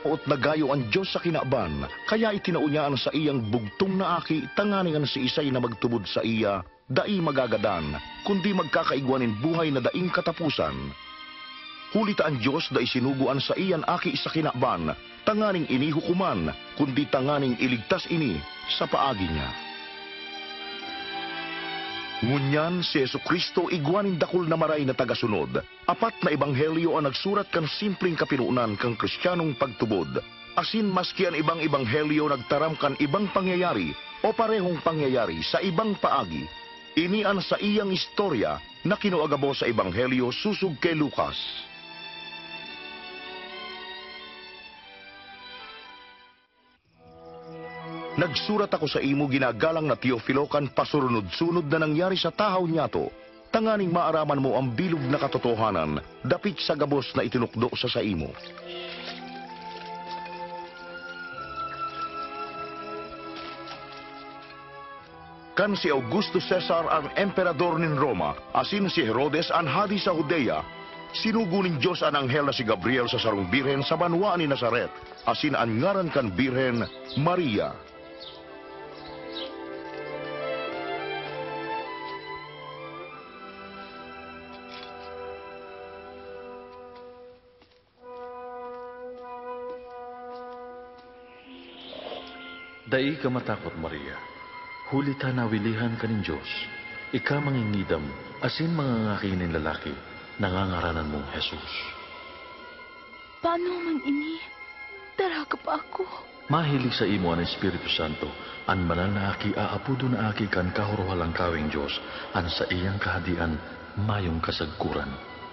O't nagayo ang Diyos sa kinaban, kaya itinaunyaan sa iyang bugtong na aki, tanganingan si isay na magtubod sa iya, dai magagadan, kundi magkakaigwanin buhay na daing katapusan. Hulita ang Diyos da isinuguan sa iyan aki sa kinaban, tanganing ini hukuman, kundi tanganing iligtas ini sa paagi niya. Ngunyan si Jesucristo igwanin dakul na maray na tagasunod. Apat na ebanghelyo ang nagsurat kan simpleng kapinuunan kang Kristiyanong pagtubod. Asin maski ang ibang ebanghelyo nagtaram kan ibang pangyayari o parehong pangyayari sa ibang paagi. Inian sa iyang istorya na kinuagabo sa ebanghelyo susug kay Lucas. Nagsurat ako sa imo ginagalang na Teofilo kan pasurunod-sunod na nangyari sa tahaw niyato. Tanganing maaraman mo ang bilog na katotohanan, dapit sa gabos na itinukdo sa imo. Kan si Augusto Cesar ang emperador nin Roma, asin si Herodes ang hadi sa Judea, sinugo nin Diyos ang anghel na si Gabriel sa sarong birhen sa banwa ni Nazaret, asin ang ngaran kan birhen Maria. Dai ka matakot, Maria. Huli ta nawilihan ka nin Diyos. Ika mangingidam, asin mangangakinin lalaki, nangangaranan mong Jesus. Paano man ini? Tara ka pa ako. Mahilig sa imo ang Espiritu Santo, an banal na aki aapudo na aki kan kahuruhalang kawing Diyos, an sa iyang kahadian, mayong kasagkuran.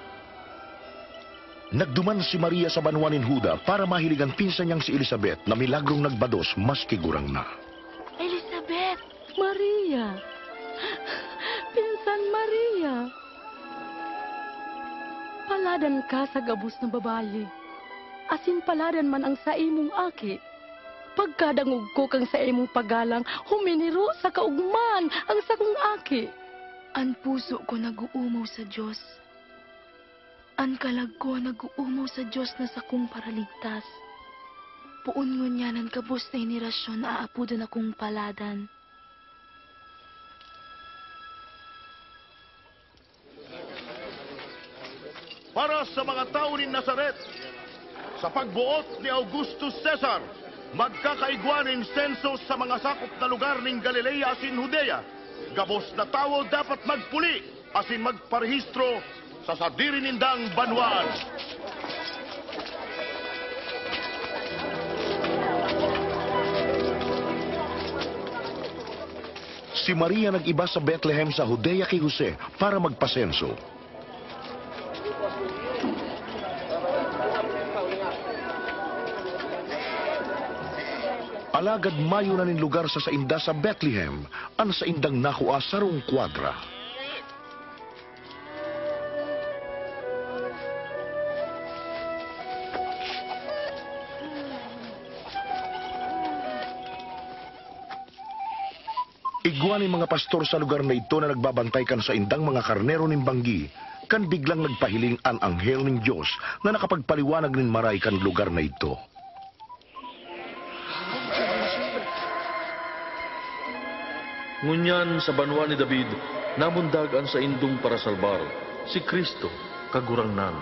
Nagduman si Maria sa banwa nin Huda para mahiligan pinsan niyang si Elizabeth na milagrong nagbados maski gurang na. Elizabeth! Maria! Pinsan Maria! Paladan ka sa gabos na babaye. Asin paladan man ang sa imong aki. Pagkadangog ko kang sa imong pagalang, huminiro sa kaugman ang sakong aki. Ang puso ko nag-uumaw sa Diyos. Ang kalag ko nag-uumaw sa Diyos na sakong paraligtas. Puon ngunyan ang kabos na inirasyon aapudo na kong paladan. Para sa mga tao ni Nazaret, sa pagbuot ni Augustus Cesar, magkakaigwanin senso sa mga sakop na lugar ning Galilea asin Judea. Gabos na tao dapat magpuli asin magparehistro sa sadiri nindang banwaan. Si Maria nag-iba sa Bethlehem sa Judea kay Jose para magpasenso. Alagad mayo na nin lugar sa sainda sa Bethlehem, ang saindang nakua sarong kwadra. Igwan ng mga pastor sa lugar na ito na nagbabantay kan sa indang mga karnero ning banggi, kan biglang nagpahiling ang anghel ng Diyos na nakapagpaliwanag nin maray kan lugar na ito. Ngunyan sa banwa ni David, namundagan sa indong para salbar, si Kristo, kagurangnan.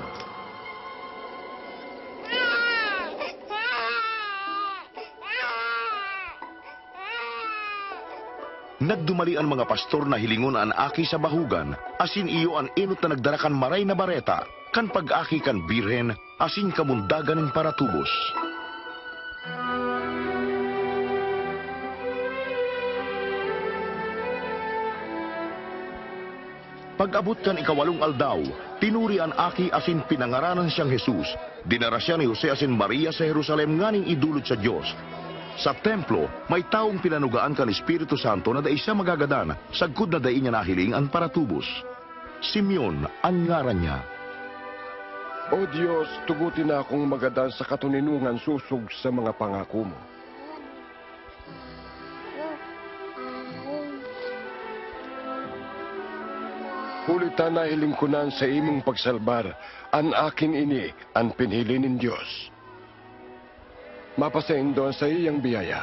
Nagdumali ang mga pastor na hilingon ang aki sa bahugan, asin iyo ang inot na nagdarakan maray na bareta, kan pag-aki kan birhen, asin kamundagan ng paratubos. Pag-abot kan ikawalong aldaw, pinuri ang aki asin pinangaranan siyang Jesus. Dinara siya ni Jose asin Maria sa Jerusalem nganing idulot sa Diyos. Sa templo, may taong pinanugaan kan Espiritu Santo na dai siya magagadan, sagkod na dai niya nahiling ang paratubos. Simeon ang ngaran niya. O Diyos, tugutin na akong magadan sa katuninungan susog sa mga pangako mo. Hulitan na hilingkunan sa imong pagsalbar, an akin ini, ang pinili nin Diyos. Mapasain doon sa iyang biyaya.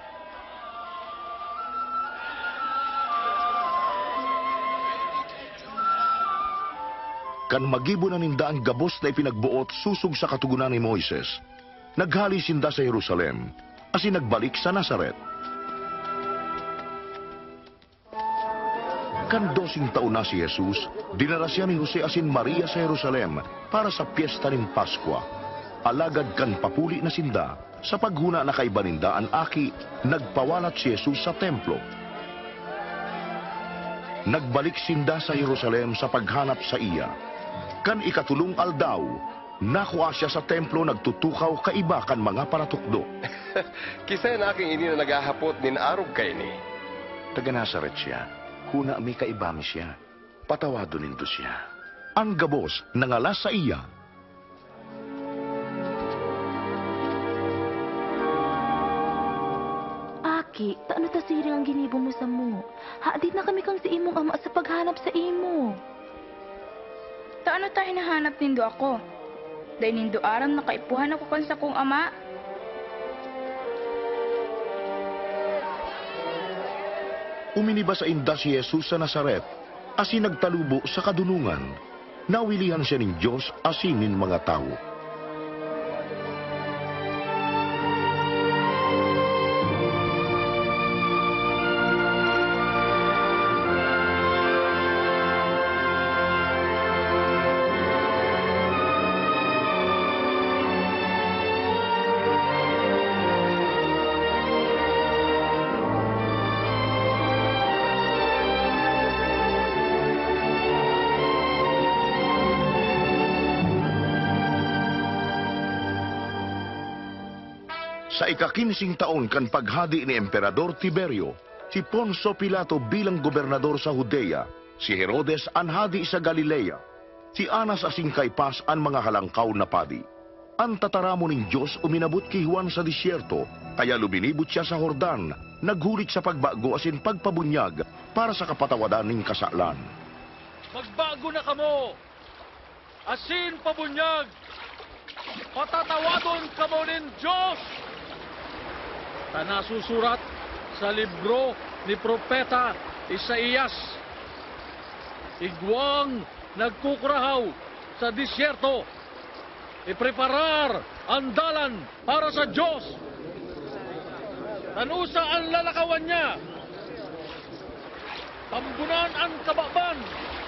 Kan magibo na ninda ang gabos na ipinagbuot susug sa katugunan ni Moises, naghali sinda sa Jerusalem, asin nagbalik sa Nazaret. Kan 12 taon na si Jesus, dinala siya ni Jose asin Maria sa Jerusalem para sa piyesta ng Paskwa. Alagad kan papuli na sinda, sa paghuna na kay baninda ang aki, nagpawalat si Jesus sa templo. Nagbalik sinda sa Jerusalem sa paghanap sa iya. Kan ikatulong aldaw, nakuha siya sa templo nagtutukaw kaiba kan mga paratukdo. Kisay na aking ini na naghahapot nin arog kay ni. Taga Nazaret siya, huna may kaibami siya. Patawado nindo siya. Ang gabos nangalas sa iya. Aki, taano ta siring ang ginibo mo sa mo? Haadit na kami kang si imong ama sa paghanap sa imo. Taano tayo hinahanap nindo ako? Dahil nindo aram nakaipuhan ako kan sa kong ama. Uminiba sa inda si Jesus sa Nazaret, asin nagtalubo sa kadunungan. Nawilihan siya ng Diyos asinin mga tao. Sa ika-15 taon kan paghadi ni Emperador Tiberio, si Poncio Pilato bilang gobernador sa Judea, si Herodes ang hadi sa Galilea, si Anas asing Kaypas ang mga halangkaw na padi. Ang tataramo ng Diyos uminabot kay Juan sa disyerto, kaya lumilibot siya sa Jordan, naghulit sa pagbago asin pagpabunyag para sa kapatawadan ng kasalan. Magbago na kamo! Asin pabunyag! Patatawadon kamo nin Diyos! Tanasusurat sa libro ni Propeta Isaías. Igwang nagkukurahaw sa disyerto. Ipreparar ang dalan para sa Diyos. Tanusa ang lalakawan niya. Tambunan ang kababan.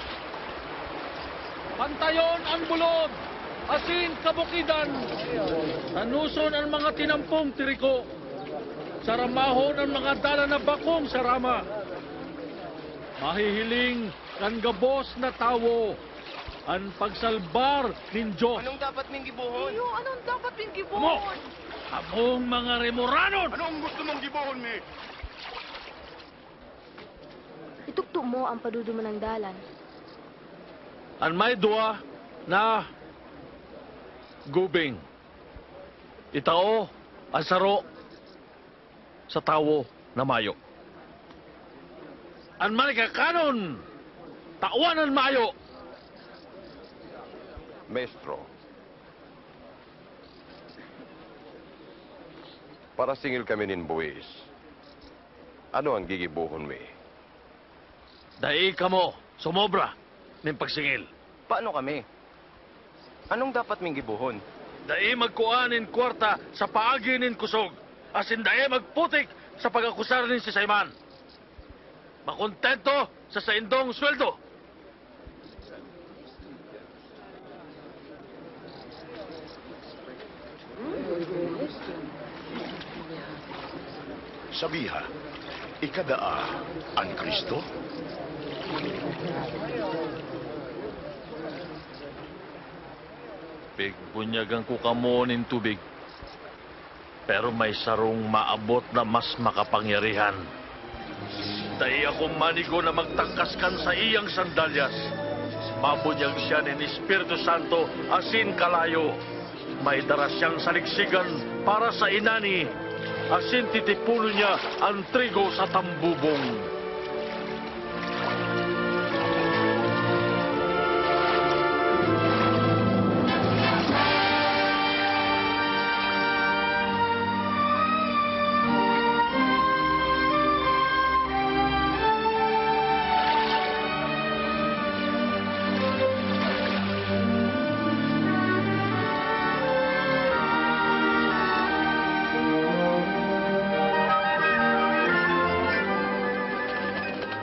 Pantayon ang bulod. Asin kabukidan. Tanuson ang mga tinampong tiriko. Saramahon ang mga dala na bakong sarama. Mahihiling kan gabos na tawo ang pagsalbar nin Diyos. Anong dapat ming gibuhon? Anong dapat yung gibon? Mo! Among mga remoranon! Anong gusto mong gibuhon mi? Itukto mo ang paduduman ng dalan. Ang may dua na gubing. Itao ang saro sa tawo na mayo. Ang may kakanon, tawan ang mayo. Maestro, para singil kami nin buwis, ano ang gigibuhon mi? Dai ka mo, sumobra ng pagsingil. Paano kami? Anong dapat ming gibuhon? Dai magkuanin kwarta sa paagi nin kusog. Asin dai magputik sa pagakusar nin si Simon. Makontento sa saindong sweldo. Sabiha, ikadaa ang Kristo? Bunyagan ko kamo nin tubig. Pero may sarong maabot na mas makapangyarihan. Dahil ako manigo na magtangkaskan sa iyang sandalyas. Mabunyag siya ni Espiritu Santo asin kalayo. May dara siyang saliksigan para sa inani. Asin titipulo niya ang trigo sa tambubong.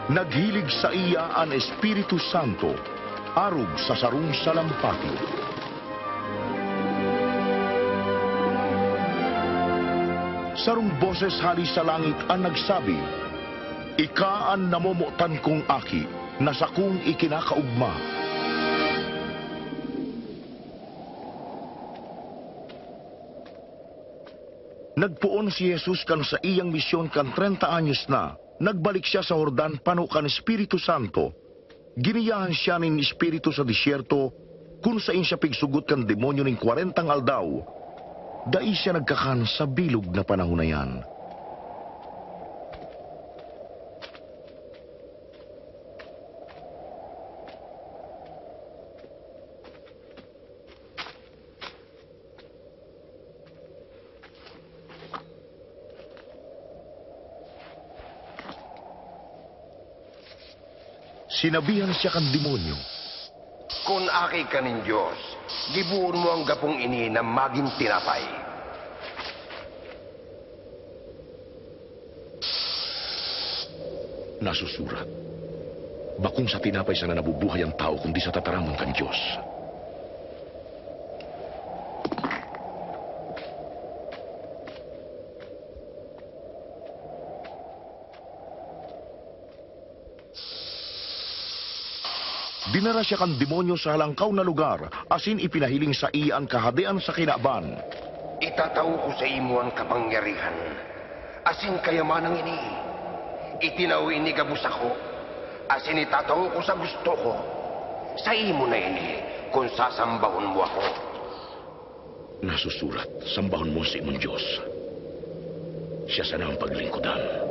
Naghilig sa iya ang Espiritu Santo, arog sa sarong salampati. Sarong boses hali sa langit ang nagsabi, Ika ang namomutan kong aki, na sa kong ikinakaugma. Nagpuon si Jesus kan sa iyang misyon kan 30 anyos na. Nagbalik siya sa Jordan pano kan Espiritu Santo. Giniyahan siya nin Espiritu sa disyerto kung saan siya pigsugot kan demonyo ning 40 aldaw. Dai siya nagkakan sa bilog na panahon na yan. Sinabihan siya kan demonyo, Kung aki ka nin Diyos, gibuon mo ang gapong ini na maging tinapay. nasusurat. Bakong sa tinapay sana nabubuhay ang tao kundi sa tataramon kan Diyos. Dinara siya kan demonyo sa halangkaw na lugar, asin ipinahiling sa iya ang kahadean sa kinaban. Itataw ko sa imo ang kapangyarihan, asin kayamanang ini. Itinaw ini gabus ako, asin itataw ko sa gusto ko. Sa imo na ini, kung sasambahon mo ako. Nasusurat, sambahon mo sa imong Diyos. Siya sana ang paglingkudan.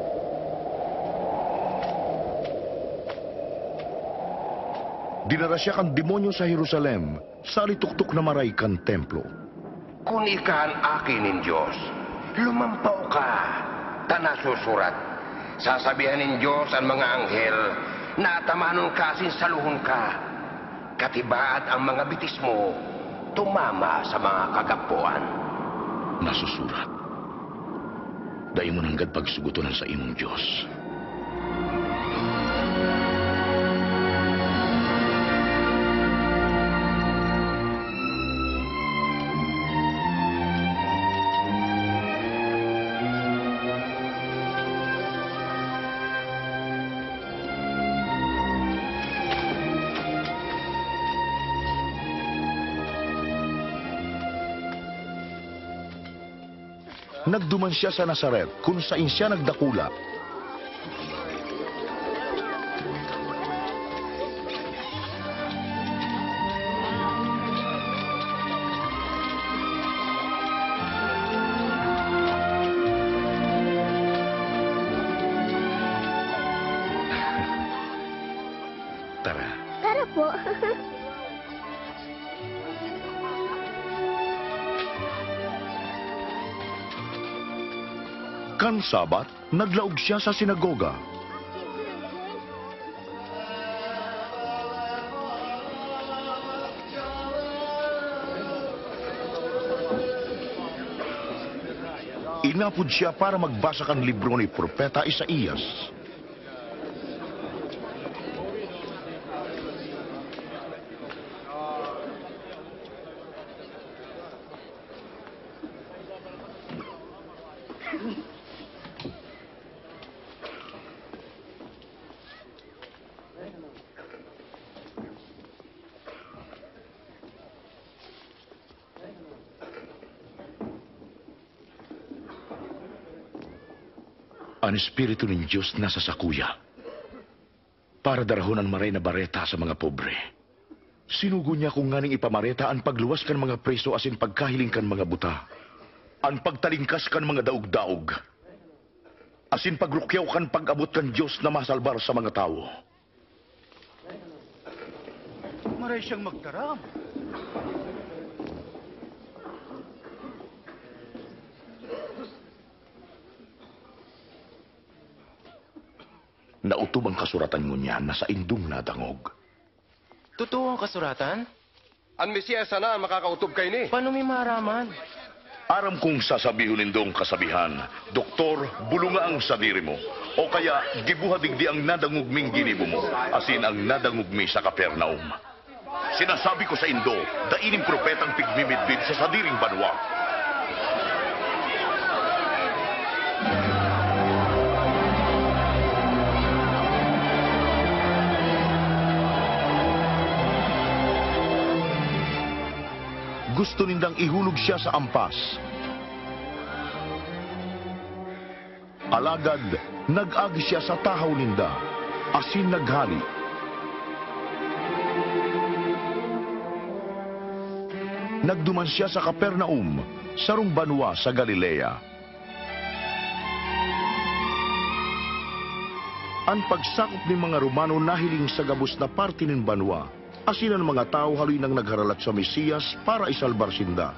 Dinara siya kan demonyo sa Jerusalem, sa alituktok na maray kan templo. Kung ika ang akin ng Diyos, lumampaw ka. Tanasusurat, sasabihan ng Diyos ang mga anghel na tamanon ka asin saluhon ka. Katibaat ang mga bitis mo, tumama sa mga kagapuan. Nasusurat, dahil mo nanggad pagsugutunan sa imong Diyos. Nagduman siya sa Nazaret, kung saan siya nagdakula. Tara. Tara po. Kan Sabat, naglaog siya sa sinagoga. Inapod siya para magbasa kan libro ni Propeta Isaías. Ang Espiritu ng Diyos nasa sakuya para darahon ang maray na bareta sa mga pobre. Sinugo niya kung nganing ipamareta ang pagluwas kan mga preso asin pagkahiling kan mga buta. Ang pagtalingkas kan mga daog-daog. Asin pagrukyaw kan pag-abot kan Diyos na masalbar sa mga tao. Maray siyang magtaram. Nautob ang kasuratan mo niya na sa indong nadangog. Totoo ang kasuratan? Ang Mesiyas sana ang makakautob kay ni. Paano may maraman? Aram kong sasabihon nindong kasabihan, Doktor, bulunga ang sadiri mo. O kaya, gibuhadigdi ang nadangugming ginibo mo, asin ang nadangugmi sa Kapernaum. Sinasabi ko sa Indo, daining propetang pigmimidbid sa sadiring banwa. Gusto nindang ihulog siya sa ampas. Alagad, nag-agi siya sa tahaw ninda, asin naghali. Nagduman siya sa Kapernaum, sarong banwa sa Galilea. Ang pagsakop ni mga Romano nahiling sa gabos na parte ng banwa, asin ang mga tao haloy nang nagharalat sa Mesiyas para isalbar sinda.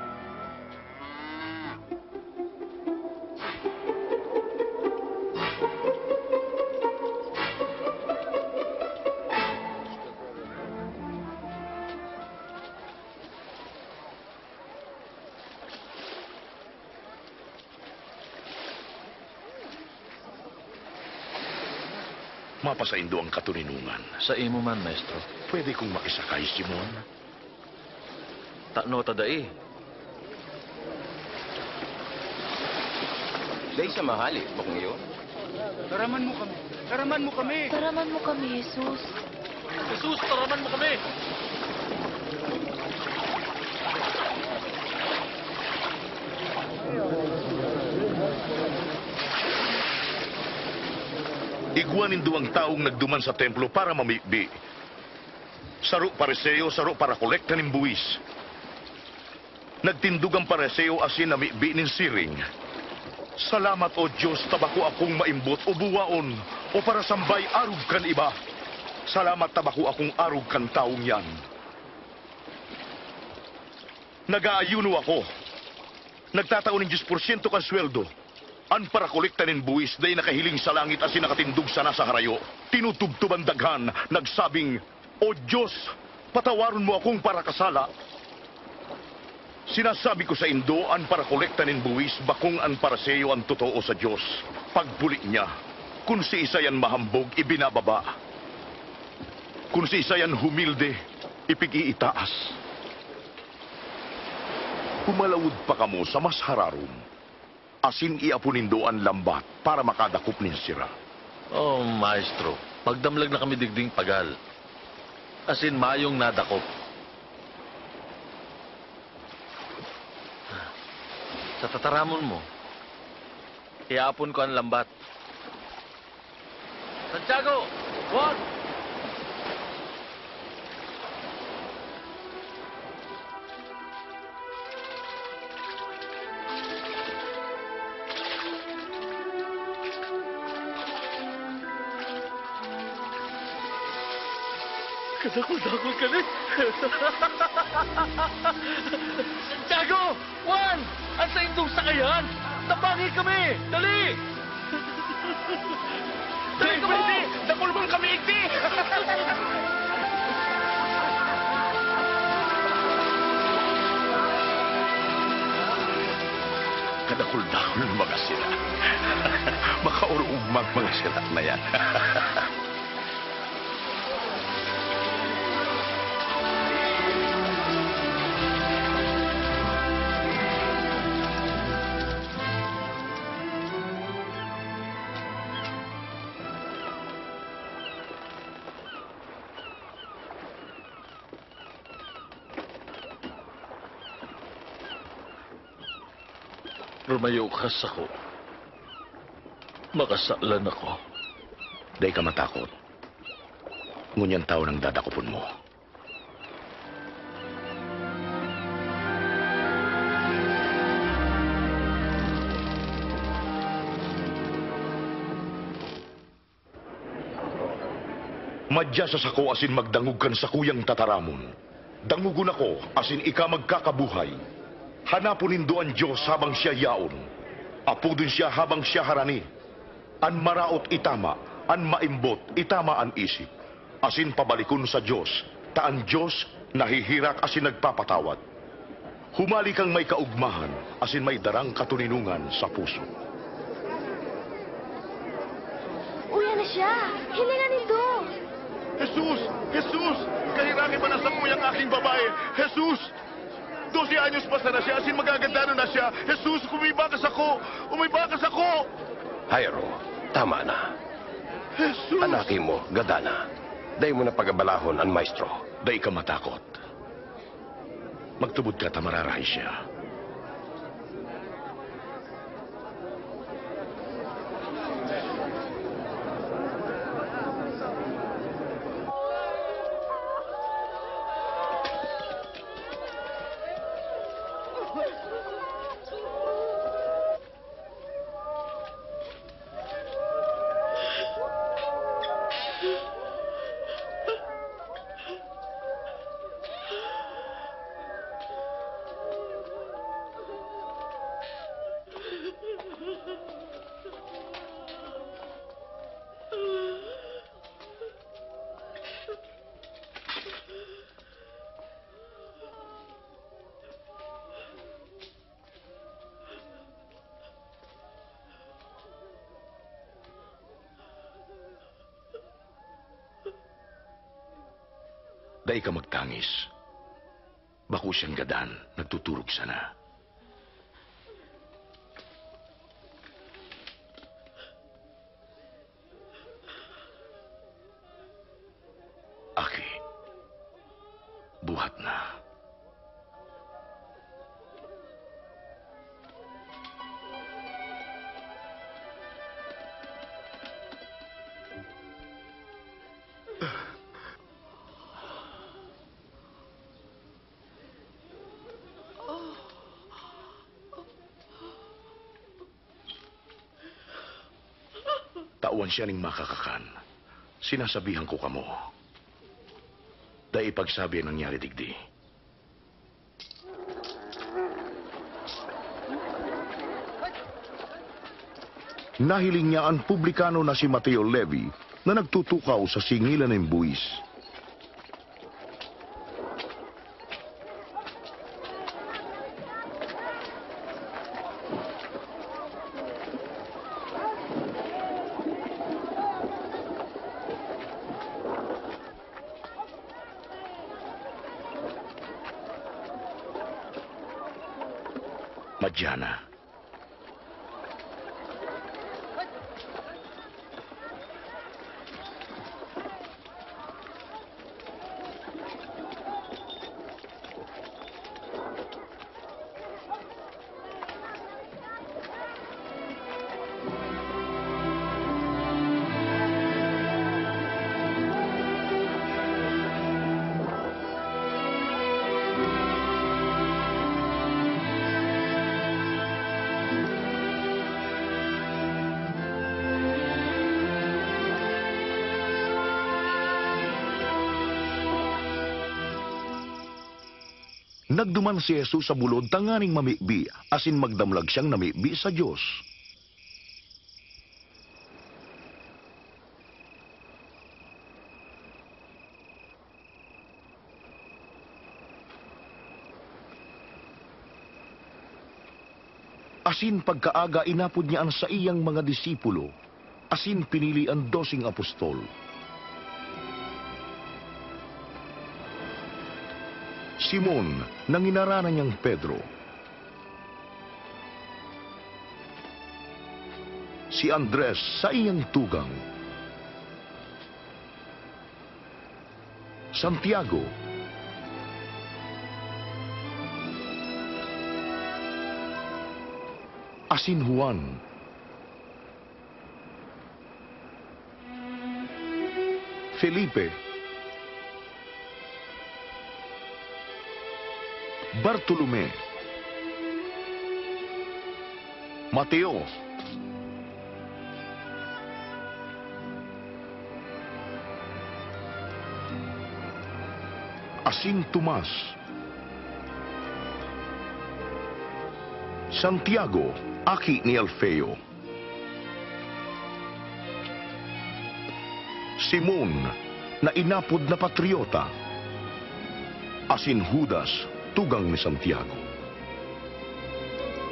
Mapasaindo ang katuninungan. Sa imo man, maestro. Pwede kong makisakay, Simon? Takno tadai. Day sa mahali, bakong iyo. Taraman mo kami. Taraman mo kami. Taraman mo kami, Jesus. Jesus, taraman mo kami! Iguanin duwang taong nagduman sa templo para mamikbi. Saro pareseo, saro para kolekta ng buwis. Nagtindug ang pareseo asin namikbi nin siring. Salamat o Diyos, tabako akong maimbot o buwaon o para sambay arug kan iba. Salamat tabako akong arug kan taong yan. Nag-aayuno ako. Nagtataon ng 10% kan sweldo. An para kolekta nin buwis day nakahiling sa langit asin nakatindug sana sa harayo. Tinutubtuban daghan, nagsabing, O Diyos, patawaron mo akong para kasala. Sinasabi ko sa Indo, an para kolekta nin buwis, bakong an para seyo ang totoo sa Diyos. Pagbuli niya, kung si isa yan mahambog, ibinababa. Kung si isa yan humilde, ipig-iitaas. Pumalawod pa kamo sa mas hararom. Asin iapunindo ang lambat para makadakop nin sira. Oh, maestro. Pagdamlag na kami digding pagal. Asin mayong nadakop. Sa tataramon mo, iapon ko ang lambat. Santiago! Wag! Kadakol-dakol ka na. Santiago! Juan! Ang sa indong sakayan! Tabangi kami! Dali! Dali ka mo! Dakulbang kami, Igdi! Kadakul-dakul mga sila. Makaurugmang mga sila na yan. Rumayo ka sa ko. Makasalan ako. Day ka matakot. Ngunyan tao nang dadakupon mo. Madya sa sako asin magdangog kan sa kuyang tataramon. Dangugon ako asin ika magkakabuhay. Hanapon nindo ang Diyos habang siya yaon. Apudon siya habang siya harani. An maraot itama, an maimbot itama an isip. Asin pabalikon sa Diyos, taan Diyos nahihirak asin nagpapatawad. Humali kang may kaugmahan, asin may darang katuninungan sa puso. siya. Hilingan nindo. Jesus! Jesus! Kahiraki ba na sa kuyang aking babae? Jesus! 12 anyos pa sana siya, asin magagandano na siya. Jesus, umibakas ako! Umibakas ako! Jairo, tama na. Jesus! Anaki mo, Gadana. Day mo na pagabalahon ang maestro. Day ka matakot. Magtubod ka, tamararahay siya. Day ka magtangis. Bako siyang gadan, nagtuturog sana. Aki, buhat na. Tawan siya ning makakakan. Sinasabihan ko kamo. Dahil pagsabi ang nangyari digdi. Nahiling niya ang publikano na si Mateo Levi na nagtutukaw sa singilan ng buwis. Madyana. Nagduman si Jesus sa bulod tanganing mamibi, asin magdamlag siyang namibi sa Diyos. Asin pagkaaga inapod niya ang sa iyang mga disipulo, asin pinili ang 12 apostol. Simon, nang inaranan niyang Pedro. Si Andres sa iyang tugang. Santiago. Asin Juan. Felipe. Bartolome, Mateo, asin Tomas, Santiago, aki ni Alfeo, Simon, na inapod na patriota, asin Judas, tugang ni Santiago.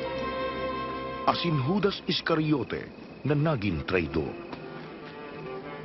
Asin Judas Iscariote na naging traidor.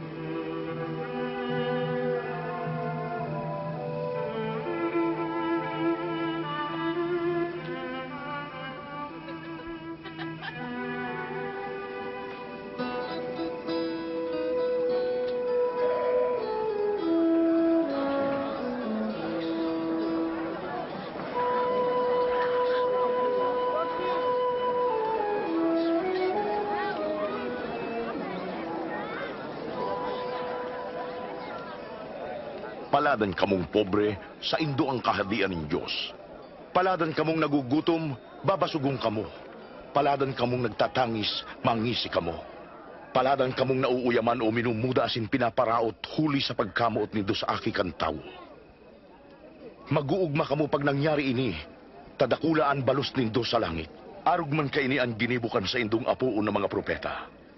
Paladan kamong pobre, sa indo ang kahadian ng Diyos. Paladan kamong nagugutom, babasugong kamo. Paladan kamong nagtatangis, mangisi kamo. Paladan kamong nauuyaman o minumuda asin pinaparaot huli sa pagkamuot nindo sa aki kantaw. Maguugma kamo pag nangyari ini, tadakulaan balos nindo sa langit. Arog man kaini ang ginibukan sa indong apuon ng mga propeta.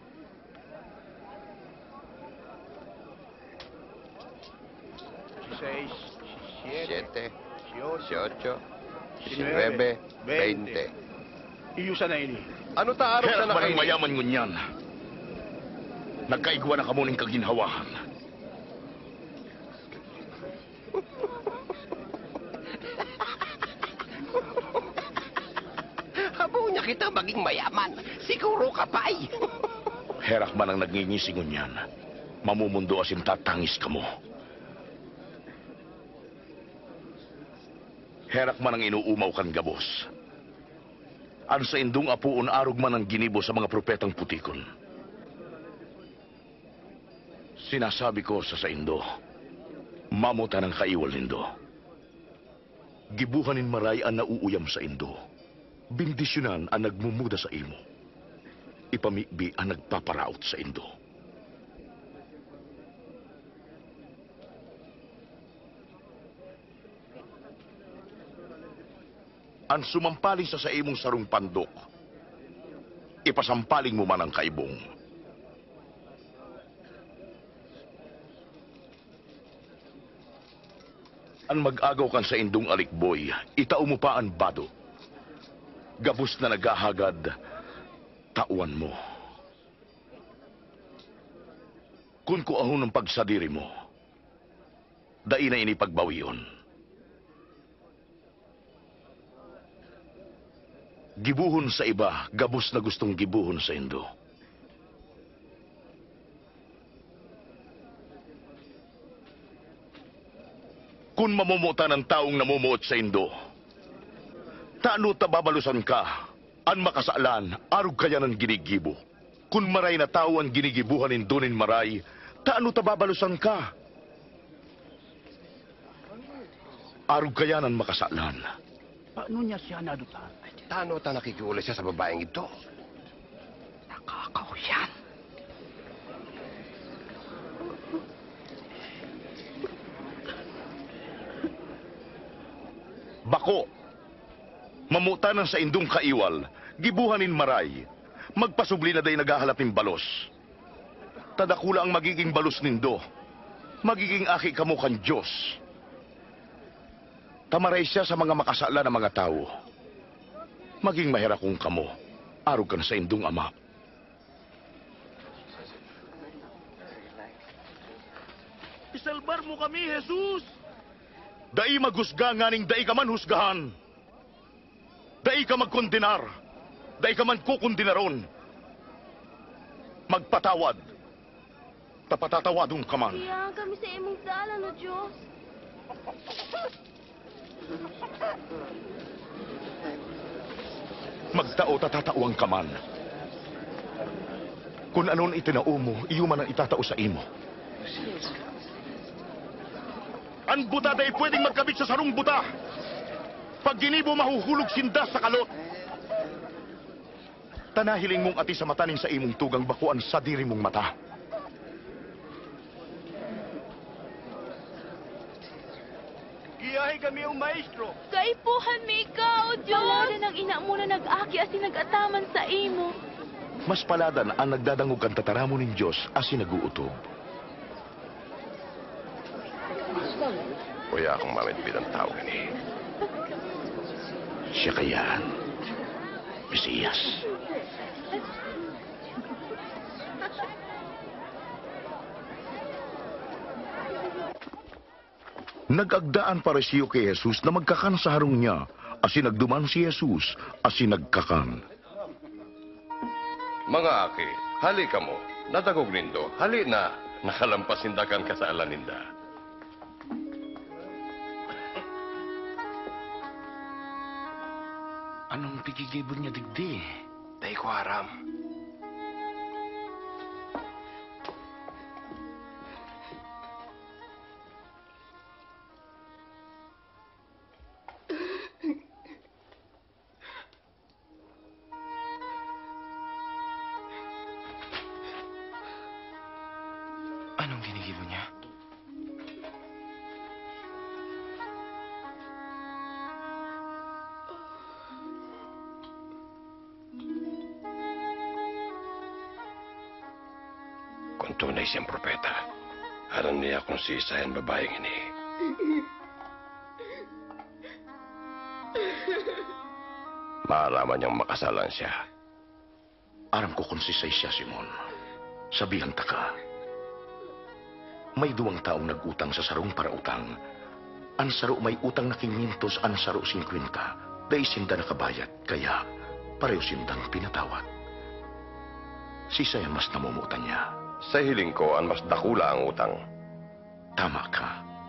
Siete, 18, 19, 20. Iyusan na ini. Ano ta araw Kaya sa man ang nakaini? mayaman ngunyan. Nagkaigwa na kamo ng kaginhawahan. Habaw niya kita maging mayaman. Siguro ka pa ay. Herak man ang nagngingisi ngunyan. Mamumundo asin tatangis kamo. Herak man ang inuumaw kan gabos. An sa indong apuon arog man ang ginibo sa mga propetang putikon. Sinasabi ko sa indo, mamuta ng kaiwal nindo. Gibuhanin maray ang nauuyam sa indo. Bindisyonan ang nagmumuda sa imo. Ipamibi ang nagpaparaot sa indo. Ang sumampaling sa imong sarong pandok, ipasampaling mo man ang kaibong. Ang mag-agaw kan sa indong alikboy, itao mo pa ang bado. Gabos na nagahagad, tauan mo. Kung kuahon ng pagsadiri mo, dai na ini pagbawiyon. Gibuhon sa iba, gabos na gustong gibuhon sa indo. Kung mamumuta ng taong namumuot sa indo, taano tababalusan ka, ang makasalan, arog kaya ng ginigibo. Kung maray na tao ang ginigibuhan indunin maray, taano tababalusan ka? Arog kaya ng makasalan. Paano niya siya nadutan? Tano ta nakikiulay siya sa babaeng ito? Nakakaw yan. Bako, mamutanan sa indong kaiwal, gibuhanin maray, magpasubli na day naghahalap ng balos. Tadakula ang magiging balos nindo, magiging aki kamo kan Diyos. Tamaray siya sa mga makasala ng mga tao. Maging mahira kong kamo, arog ka na sa indong ama. Isalbar mo kami, Jesus! Dai maghusga nganing dai ka man husgahan. Dai ka magkondenar. Dai ka man kukundinaron. Magpatawad. Tapatatawadong ka man. Iyahan kami sa imong sala, no Diyos. Magtao tatatauang ka man. Kung anon itinao mo, iyo man ang itatao sa imo. Ang buta day pwedeng magkabit sa sarong buta. Pag ginibo mahuhulog sindas sa kalot. Tanahiling mong ati sa mataning sa imong tugang bakuan sa diri mong mata. Giyahe kami ang maestro. Kaipuhan mi ikaw, Diyos! Paladan ang ina mo na nag-aki asin nag-ataman sa imo. Mas paladan ang nagdadangog kan tataramo ng Diyos asin naguutob. Kuya akong mamit bilang tao gani. Siya kaya, Mesiyas. Nagagdaan para siyo kay Jesus na magkakan sa harong niya, asin nagduman si Jesus, asin nagkakan. Mga aki, hali ka mo. Nadagog nindo, hali na. Nakalampasindakan ka sa alaninda. Anong pigigibon niya digdi? Day ko haram. tunay siyang propeta. Aram niya kung si Isayan babaeng ini. Maaraman niyang makasalan siya. Aram ko kung sisay siya, Simon. Sabihan ta ka. May 2 taong nag-utang sa sarong para utang. Ang saro may utang na 500, ang saro 50. Dahil sinda nakabayad, kaya pareho sindang pinatawad. Sisay ang mas namumutan niya. Sa hiling ko, ang mas dakula ang utang. Tama ka.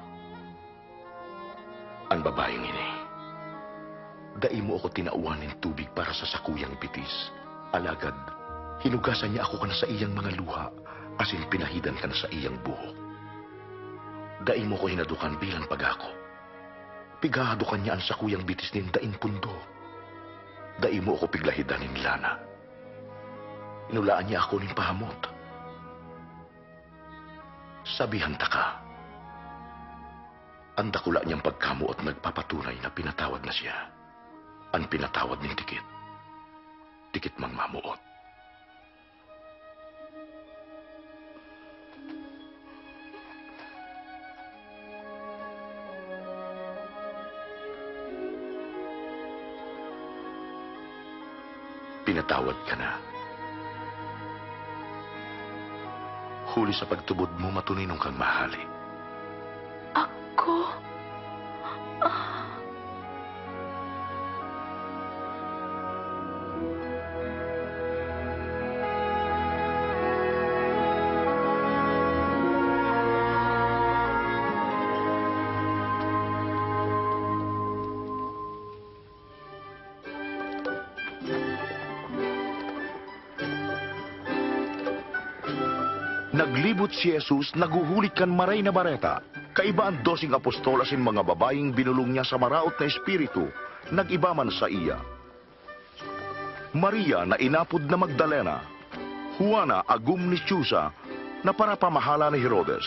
Ang babaeng ini. Dai mo ako tinauan ng tubig para sa sakuyang bitis. Alagad, hinugasan niya ako kan sa iyang mga luha, asin pinahidan kan sa iyang buhok. Dai mo ko hinadukan bilang pagako. Pigahadukan niya ang sakuyang bitis nin daing pundo. Dai mo ako piglahidan nin lana. Inulaan niya ako nin pahamot. Sabihan ta ka. Ang dakula niyang pagkamo at nagpapatunay na pinatawad na siya. Ang pinatawad nin tikit. Tikit mang mamuot. Pinatawad ka na. Huli sa pagtubod mo, matuninong kang mahali. Ako? Naglibot si Jesus, naguhulit kan maray na bareta. Kaiba ang 12 apostolas in mga babaeng binulong niya sa maraot na espiritu, nag-iba man sa iya. Maria na inapod na Magdalena, Juana agum ni Chusa, na para pamahala ni Herodes.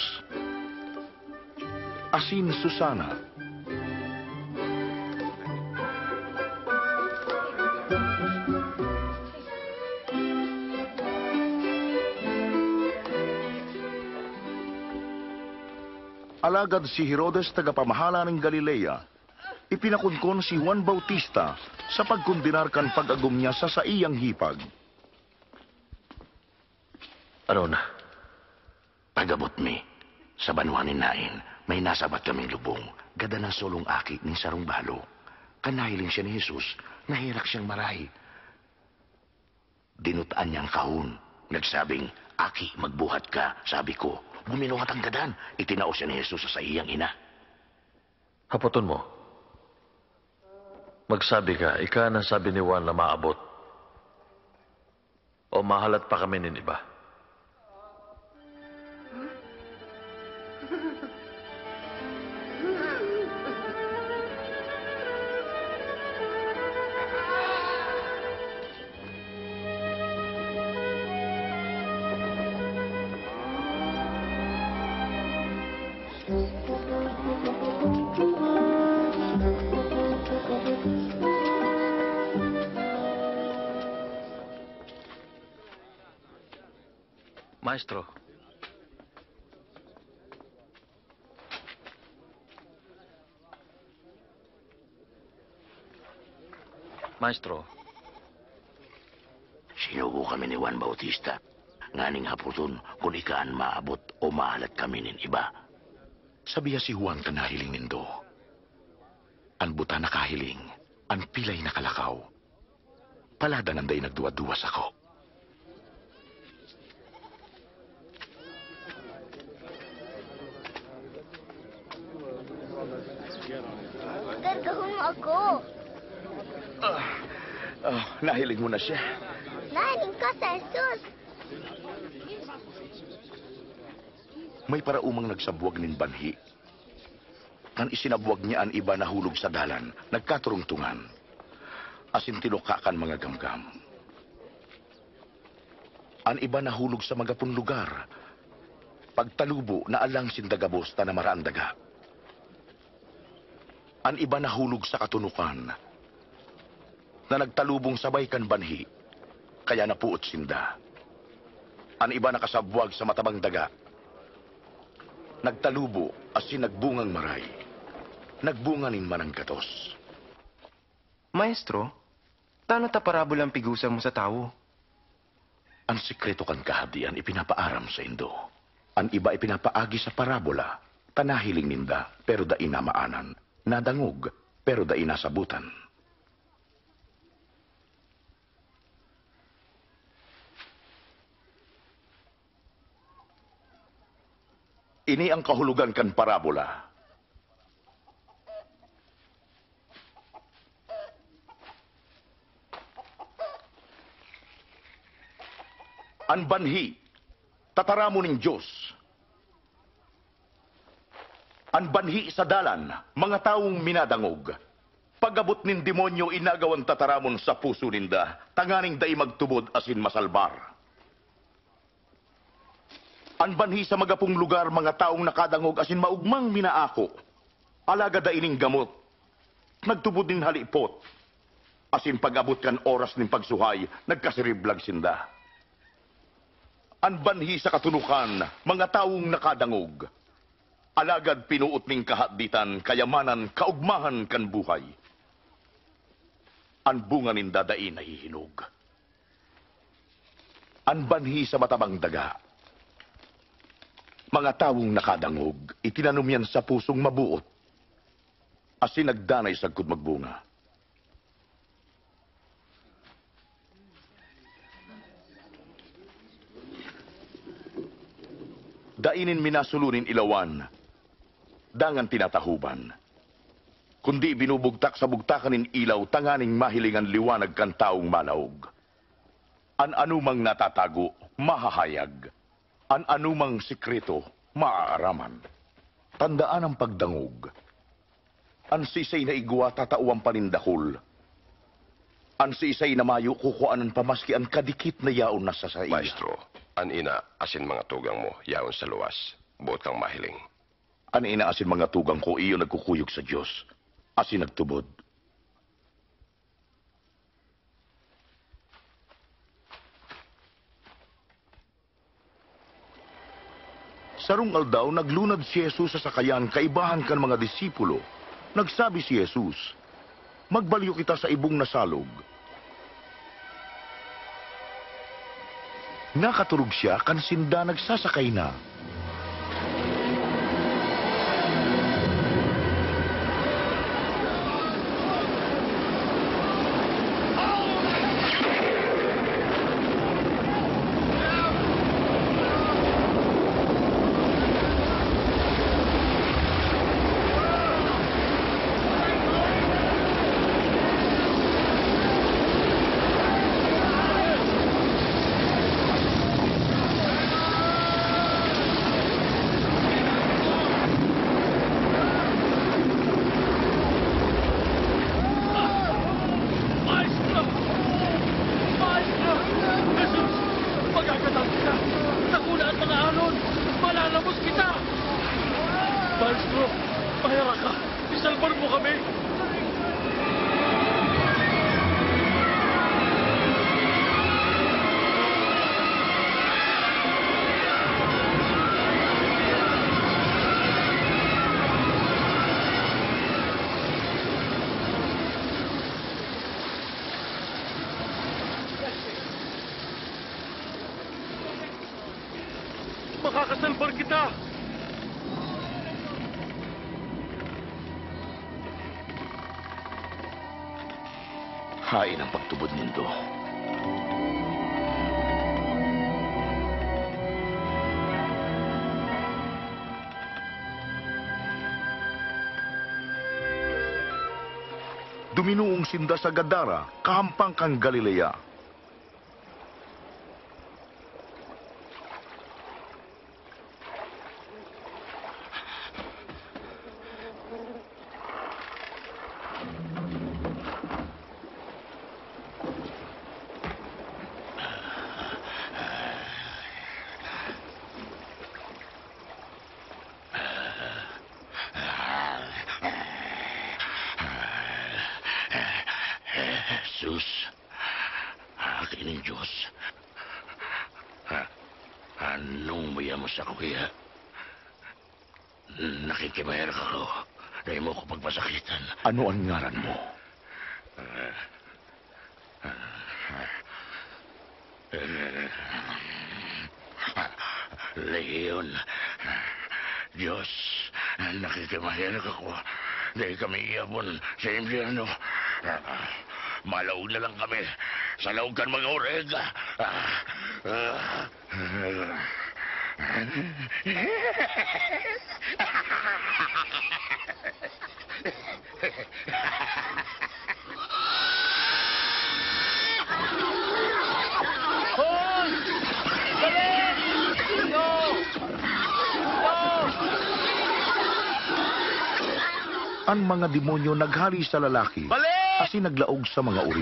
Asin Susana. Alagad si Herodes tagapamahala ng Galilea, ipinakunkon si Juan Bautista sa pagkundinarkan pag-agum niya sa saiyang hipag. Ano na? Pagabot mi, sa banwanin nain, may nasabat kaming lubong, gada na solong aki ni sarong balo. Kanahiling siya ni Jesus, nahirak siyang maray. Dinutaan niyang kahon, nagsabing, aki, magbuhat ka, sabi ko. Buminuhat ang gadan, itinao siya ni Jesus sa iyang ina. Hapoton mo. Magsabi ka, ika na sabi ni Juan na maabot. O mahalat pa kami nin iba. Maestro. Maestro. Sinugo kami ni Juan Bautista. Nganing haputon kung ikaan maabot o maalat kami nin iba. Sabiha si Juan kanahiling nindo. An buta nakahiling, an pilay nakalakaw. Palada nanday nagduwa-duwas ako. Gargahon mo ako. Nahiling mo na siya. Nahiling ka sa Jesus. May paraumang nagsabuag nin banhi. Kan isinabuag niya ang iba na hulog sa dalan, nagkaturungtungan. Asin tinukakan mga gamgam. Ang iba na hulog sa magapon lugar. Pagtalubo na alang sindagabos na maraan daga. Ang iba na hulog sa katunukan. Na nagtalubong sabay kan banhi, kaya napuot sinda. An iba nakasabwag sa matabang daga. Nagtalubo asin nagbungang maray. Nagbunganin man ang gatos. Maestro, tano ta parabolang pigusan mo sa tao? Ang sikreto kan kahadian ipinapaaram sa Indo. Ang iba ipinapaagi sa parabola. Tanahiling ninda, pero da inamaanan. Nadangog, pero da inasabutan. Ini ang kahulugan kan parabola. Ang banhi, tataramo ng Diyos. Ang banhi sa dalan, mga taong minadangog. Pagabot nin demonyo, inagawan tataramon sa puso ninda, tanganing day magtubod asin masalbar. Ang banhi sa magapong lugar, mga taong nakadangog asin maugmang minaako. Alaga da ining gamot. Nagtubod nin halipot. Asin pagabot kan oras nin pagsuhay, nagkasiriblag sinda. Ang banhi sa katunukan, mga taong nakadangog. Alagad pinuot ning kahadditan, kayamanan, kaugmahan kan buhay. Ang bunga ninda dain nahihinog. Ang banhi sa matabang daga, mga taong nakadangog, itinanom yan sa pusong mabuot. Asin nagdanay sagkod magbunga. Dainin minasulunin ilawan, dangan tinatahuban. Kundi binubugtak sa bugtakanin ilaw, tanganing mahilingan liwanag kan taong malaog. An anumang natatago, mahahayag. An anumang sikreto, maaaraman. Tandaan ang pagdangog. An sisay na igwa, tatauang panindakol. An sisay na mayo, kukuanan pamaski ang kadikit na yaon na sa iya. Maestro, an ina asin mga tugang mo, yaon sa luwas. Buot kang mahiling. An ina asin mga tugang ko, iyo nagkukuyog sa Diyos. Asin nagtubod. Sarong aldaw, naglunad si Jesus sa sakayan, kaibahan kan mga disipulo. Nagsabi si Jesus, magbalyo kita sa ibong nasalog. Nakaturog siya, kan sinda nagsasakay na. Maestro, pahira ka. Isalbar mo kami. Makakasalbar kita. Hain ang pagtubod nindo. Duminuong sinda sa Gadara, kahampang kang Galilea. Jesus, akin ng Diyos. Anong maya mo sa kuya? Nakikimayar ka ko. Dahil mo ko pagpasakitan. Ano ang ngaran mo? Leon. Diyos, nakikimayar ka ko. Dahil kami iapon sa impyerno. Malaog na lang kami sa laugan mga orega. Ang mga demonyo naghali sa lalaki asin naglaog sa mga uri.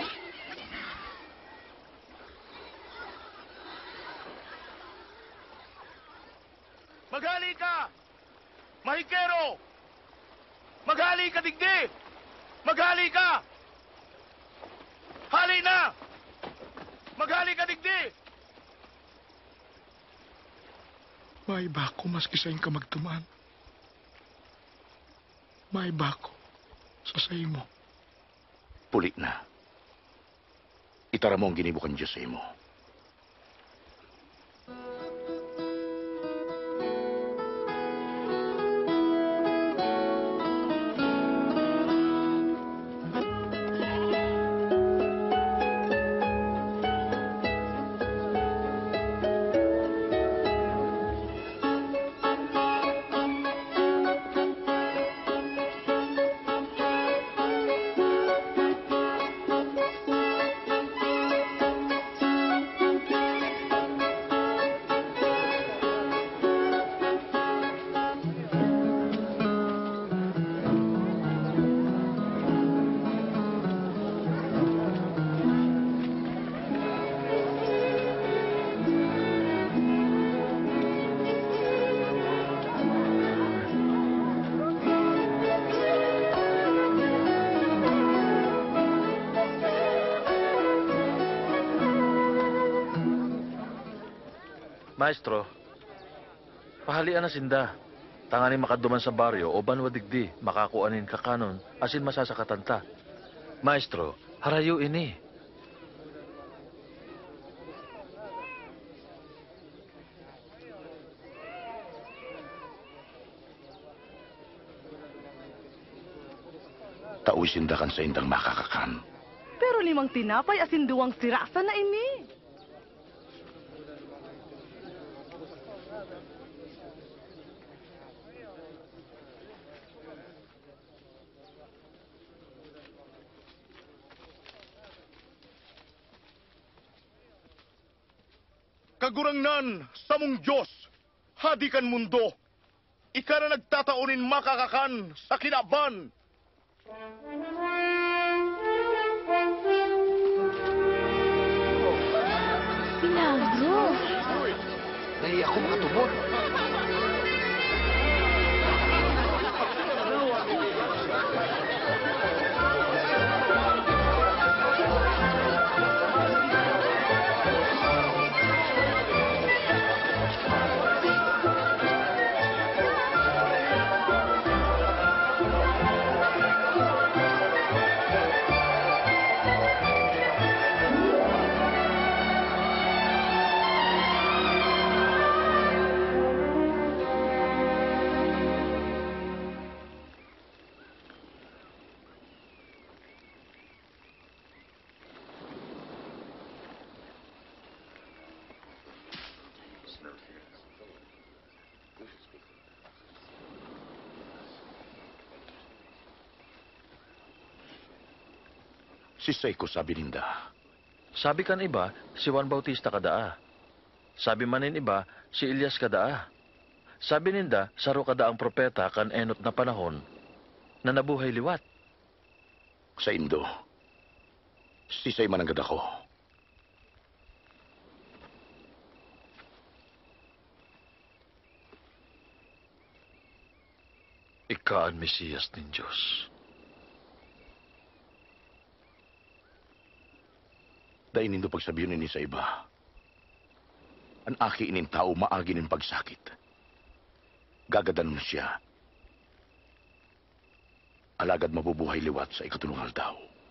Maghali ka! Mahikero! Maghali ka, digdi! Maghali ka! Hali na! Maghali ka, digdi! May bako maski sa ka magtuman. May bako sa saymo. Puli na. Itara mo ang ginibukan Diyos sa imo. Maestro, pahalian na sinda. Tangani makaduman sa baryo o banwa digdi, makakuanin kakanon, asin masasakatanta. Maestro, harayo ini. Tao'y sindakan sa indang makakakan. Pero 5 tinapay asin 2 sirasa na ini. Kagurangnan sa mong Diyos, hadikan mundo. Ika na nagtataunin makakakan sa kinaban. Milagro! Dahil ako makatubod. Si Seiko sabi ninda. Sabi kan iba, si Juan Bautista kadaa. Sabi manin iba, si Elias kadaa. Sabi ninda, saro kada ang propeta kan enot na panahon na nabuhay liwat. Sa Indo, si Say mananggad ako. Ika ang Mesiyas ng Diyos. Dahil nindo pagsabihin ni sa iba. Ang aki inin tao maagi nin pagsakit. Gagadan mo siya. Alagad mabubuhay liwat sa ikatulungal daw.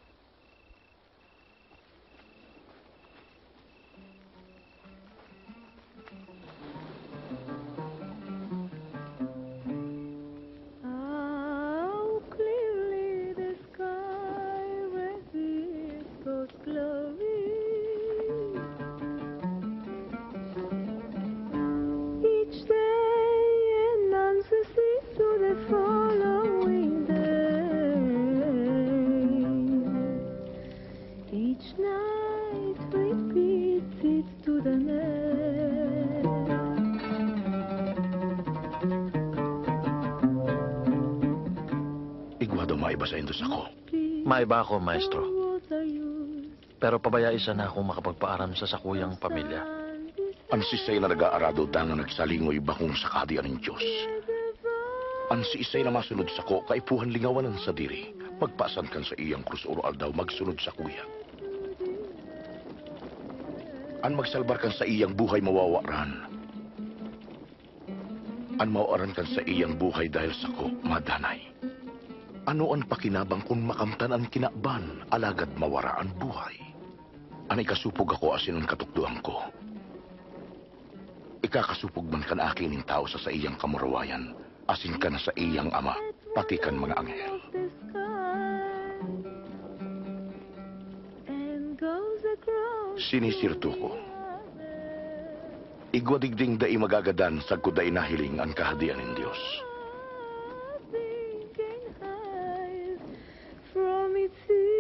How clearly the sky reveals God's glory. Each day an answer sees to the following day. Each night repeats it to the next. Igwa daw maibasa indos ako. Maiba ako, maestro. Pero pabayaisan na akong makapagpaaram sa sakuyang pamilya. Ang sisay na nag-aarado da nga nagsalingoy bakong sakadian ng Diyos. Ang sisay na masunod sa ko, kaipuhan lingawanan sa diri. Magpasan kan sa iyang krus oral daw magsunod sa kuya. Ang magsalbar kan sa iyang buhay mawawaran. Ang mawaran kan sa iyang buhay dahil sa ko madanay. Ano ang pakinabang kung makamtan ang kinaban, alagad mawara ang buhay? Ang ikasupog ako asin ang katukduan ko. Ikakasupog man kan akin ng tao sa iyang kamurawayan, asin ka na sa iyang ama, pati kan mga anghel. Sinisirto ko. Igwadigding dai magagadan sa kuday nahiling ang kahadian ng Diyos. From its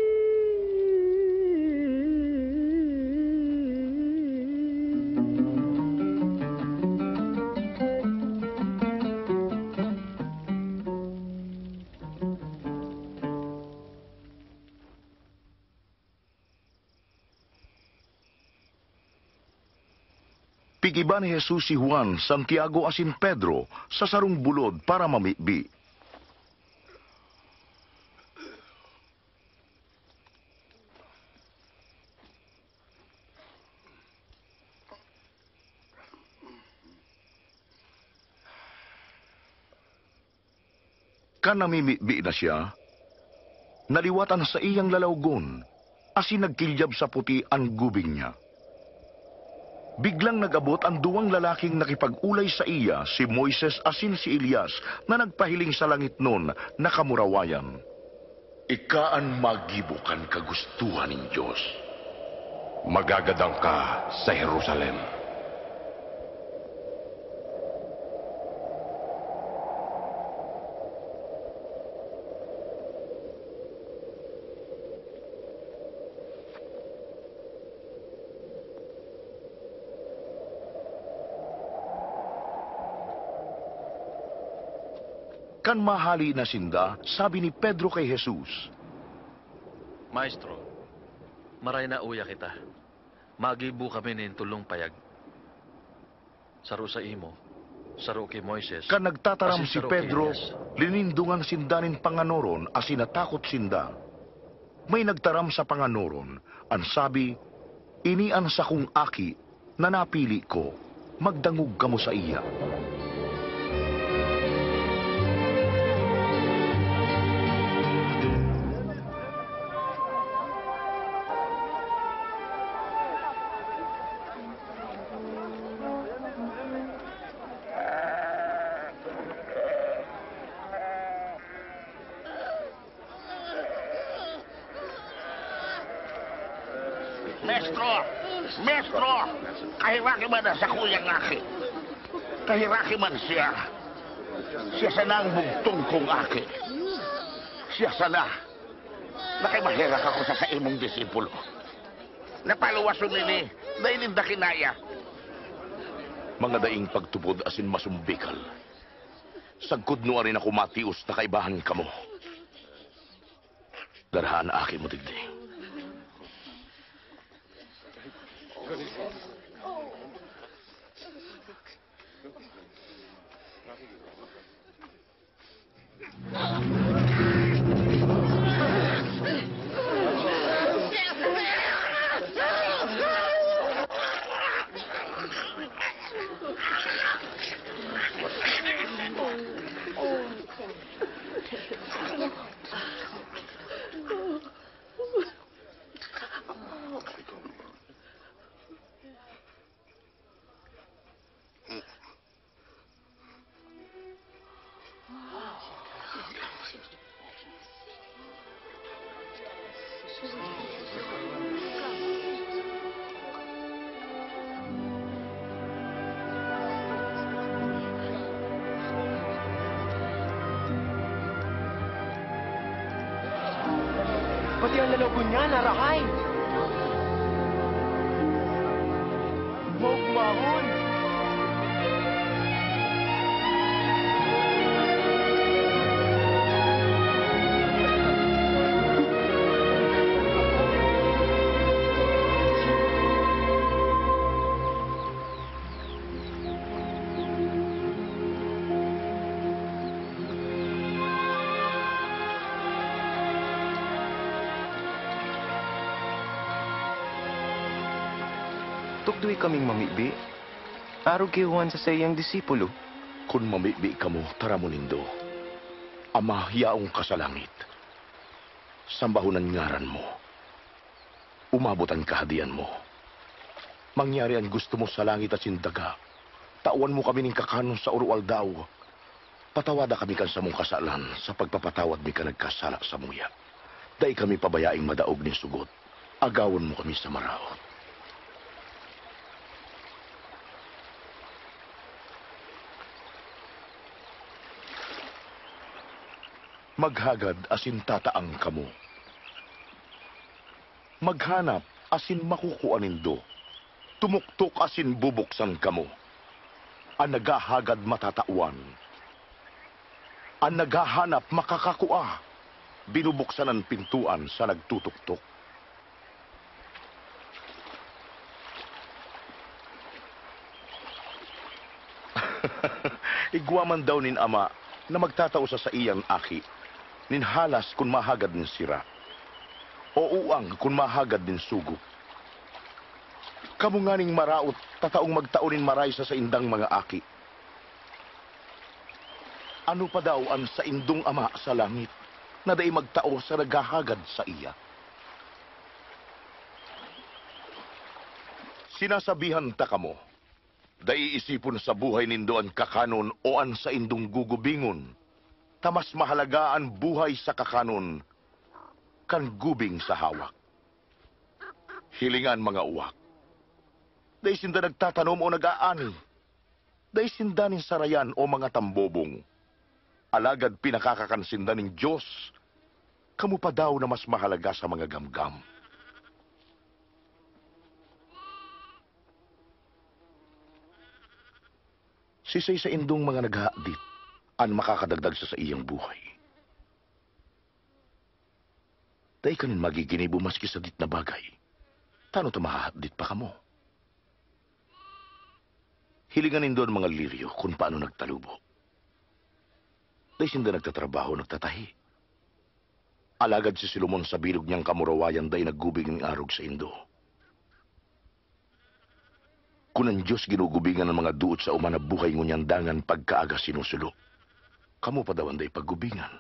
Pigiba ni Jesus si Juan, Santiago asin Pedro sa sarong bulod para mamibi. Kan namimibi na siya, naliwatan sa iyang lalawgon, asin nagkilyab sa puti ang gubing niya. Biglang nag-abot ang duwang lalaking nakipag-ulay sa iya, si Moises asin si Elias, na nagpahiling sa langit nun na kamurawayan. Ikaan magibukan kagustuhan ng Diyos. Magagadang ka sa Jerusalem. Kan mahali na sinda, sabi ni Pedro kay Jesus, Maestro, maray na uya kita. Magibu kami nin tulong payag. Saro sa imo, saro kay Moises. kan nagtataram asin si saro kay Pedro, Elias. linindungan sindanin panganoron asin natakot sinda. May nagtaram sa panganoron, ang sabi, inian sa kong aki, na napili ko, magdangog kamo sa iya. Maestro, kahiraki man na sa kuyang aki. Kahiraki man siya. Siya sana ang bugtong kong aki. Siya sana. Nakimahirak ako sa imong disipulo. Napaluwason nini, dahil hindi kinaya. Mga daing pagtubod asin masumbikal. Sagkod no rin ako matius na kaibahan kamo. Darhaan akin mo digdi. Ito yung lalagon niya, narahay. Bog mahon. Tukdoy kaming mamibi. Arog kihuan sa sayang disipulo. Kung mamibi ka mo, tara mo nindo. Ama, yaong ka sa langit. Sambahunan ngaran mo. Umabutan kahadian mo. Mangyari ang gusto mo sa langit at sindaga. Tawan mo kami ng kakanon sa urual daw. Patawada kami kan sa mong kasalan sa pagpapatawad mi ka nagkasala sa muya. Dahil kami pabayaing madaog ni sugot. Agawan mo kami sa maraot. Maghagad asin tataang kamo. Maghanap asin makukuan nindo. Tumuktok asin bubuksan kamo. Ang nagahagad matatawan. Ang naghahanap makakakua. Binubuksan ang pintuan sa nagtutuktok. Igwaman daw nin ama na magtatao sa iyang aki. Ninhalas kung mahagad nin sira. O uang kung mahagad nin sugo. Kamu nga ning maraot, tataong magtaonin maray sa indang mga aki. Ano pa daw ang sa indong ama sa langit, na day magtao sa naghahagad sa iya? Sinasabihan ta kamo, day isipon sa buhay nindo ang kakanon o an sa indong gugubingon. Tamas mahalaga ang buhay sa kakanon, kan gubing sa hawak. Hilingan mga uwak. Day sinda nagtatanom o nag-aani. Day sindanin sarayan o mga tambobong. Alagad pinakakakansinda ng Diyos. Kamu pa daw na mas mahalaga sa mga gamgam. Sisay sa indong mga naghaadit, ang makakadagdag sa iyang buhay. Dahil kanin magiginibo maski sa dit na bagay. Tano ta mahahatdit pa kamo? Hilinganin doon mga liryo kung paano nagtalubo. Dahil sinda nagtatrabaho, nagtatahi. Alagad si Solomon sa bilog niyang kamurawayan dahil naggubing ng arog sa indo. Kung ang Diyos ginugubingan ng mga duot sa umana buhay ngunyandangan pagkaaga sinusulo, kamu pa daw anday paggubingan.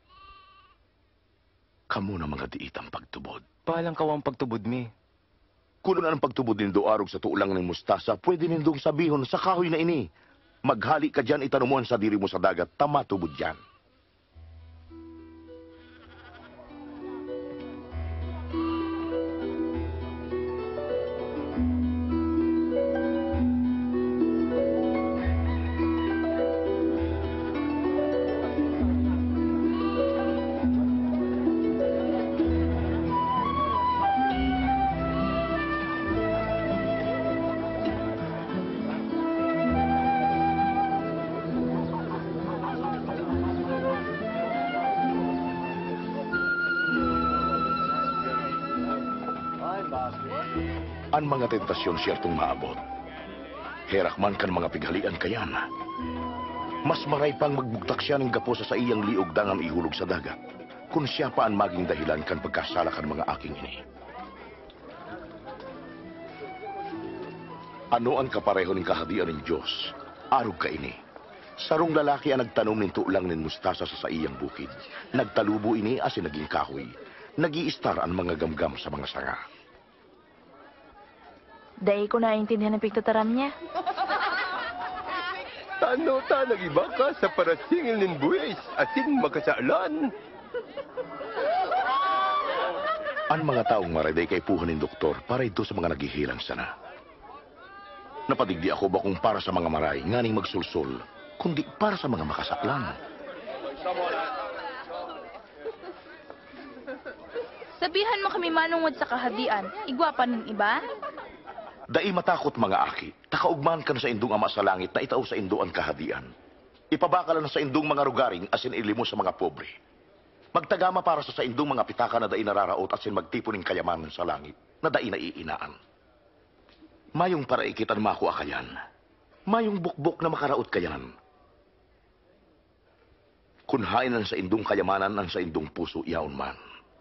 Kamu na mga diitang pagtubod. Palang kawang pagtubod mi. Kung ang pagtubod nindo arog sa tuulang ng mustasa, pwede nindong sabihon sa kahoy na ini. Maghali ka dyan, itanumuan sa diri mo sa dagat, tamatubod dyan. Ang mga tentasyon siyertong maabot. Herak man kan mga pighalian kayan. Mas maray pang magbugtak siya ng gapo sa iyang liog dangan ihulog sa dagat. Kung siya pa ang maging dahilan kan pagkasala kan mga aking ini. Ano ang kapareho ng kahadian ng Diyos? Arog ka ini. Sarong lalaki ang nagtanom ng tuulang ng mustasa sa iyang bukid. Nagtalubo ini asin naging kahoy. Nag-iistar ang mga gamgam sa mga sanga. Dahil ko naiintindihan ang pigtataram niya. Tano ta nagiba ka sa parasingil ng buwis asin magkasaalan. Ang mga taong maraday kay puhan ng doktor para ito sa mga naghihirang sana. Napadigdi ako ba kung para sa mga maray nganing magsulsol, kundi para sa mga makasaklan. Sa Abihan mo kami manungod sa kahadian. Igwa pa ng iba? Dai matakot mga aki, takaugman kan sa indong ama sa langit na itao sa indoan kahadian. Ipabakalan sa indong mga rugaring asin ilimo sa mga pobre. Magtagama para sa indong mga pitaka na dai nararaot asin magtipuning kayamanan sa langit na dai naiinaan. Mayong para ikitan mako akayan. Mayong bukbok na makaraot kayan. Kunhain ang sa indong kayamanan ang sa indong puso iyaon man.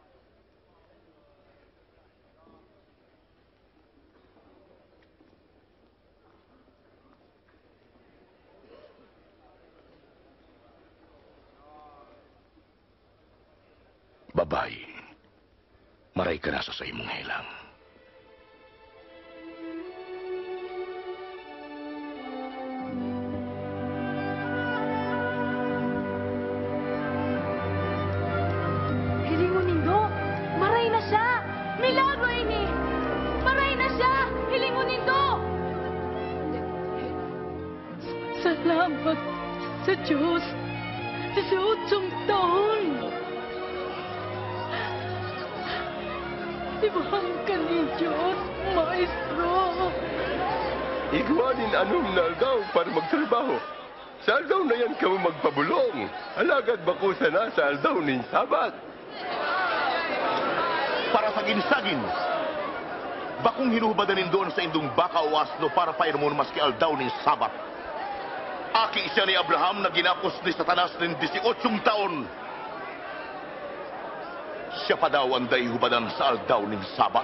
Babay, maray ka nasa sa imong helang. Hilingon nindo, maray na siya! Milagro ini! Maray na siya! Hilingon nindo! Salamat sa Diyos! Sa 8 taon! Ibahang ka ni Diyos, Maestro! Igwanin anong naldaw para magtrabaho. Sa aldaw na yan kamo magpabulong. Alagad bako sana sa aldaw nin Sabat. Para sa ginsagin, bakong hinuhubadan doon sa indong baka o asno para pairmon maski aldaw nin Sabat. Aki siya ni Abraham na ginapos ni Satanas nin 18 taon. Siya pa daw ang day hubadan sa aldaw nin Sabat.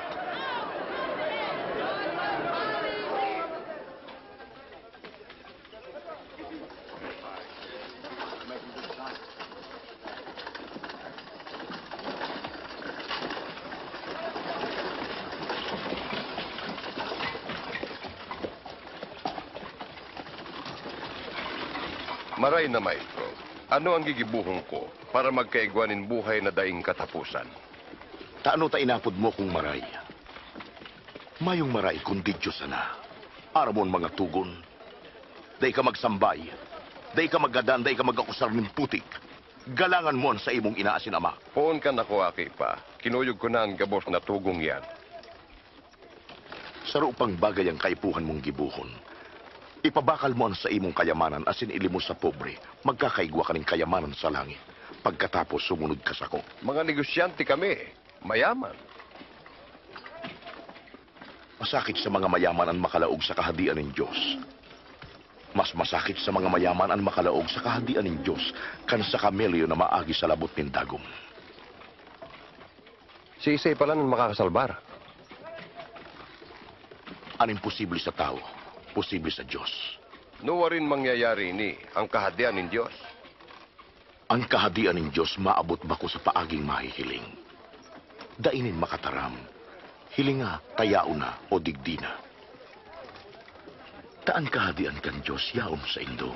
Maray na maestro, ano ang gigibuhong ko para magkaigwanin buhay na daing katapusan? Taano ta inapod mo kung maray? Mayong maray kundi Diyos sana. Aramon mga tugon. Day ka magsambay. Day ka magadan, day ka magakusar ng putik. Galangan mo sa imong inaasin ama. Poon ka na ko aki pa. Kinuyog ko na ang gabos na tugong yan. Sa rupang bagay ang kaipuhan mong gibuhon. Ipabakal mo sa imong kayamanan asin ilimo sa pobre. Magkakaigwa ka ng kayamanan sa langit. Pagkatapos sumunod ka sa ko. Mga negosyante kami. Mayaman. Masakit sa mga mayaman ang makalaog sa kahadian ng Diyos. Mas masakit sa mga mayaman ang makalaog sa kahadian ng Diyos kan sa kamelyo na maagi sa labot ng dagom. Si Isay pala nang makakasalbar. Ang imposible sa tao, posible sa Diyos. Nuwa rin mangyayari ni ang kahadian ng Diyos. Ang kahadian ng Diyos maabot bako sa paaging mahihiling. Dainin makataram, hilinga, tayao na o digdina. Taan kahadian kan Diyos yaom sa indo.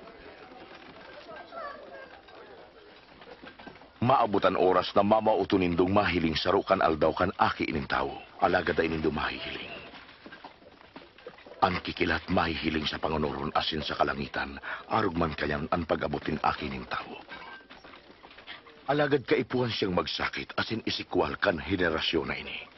Maabot ang oras na mamauto nindong mahiling sarukan aldaw kan aki ining tao. Alaga da inindo mahihiling. Ang kikilat mahihiling sa pangonoron asin sa kalangitan, arugman kayan ang pag-abutin akin ng tao. Alagad kaipuhan siyang magsakit asin isikwal kan henerasyon na ini.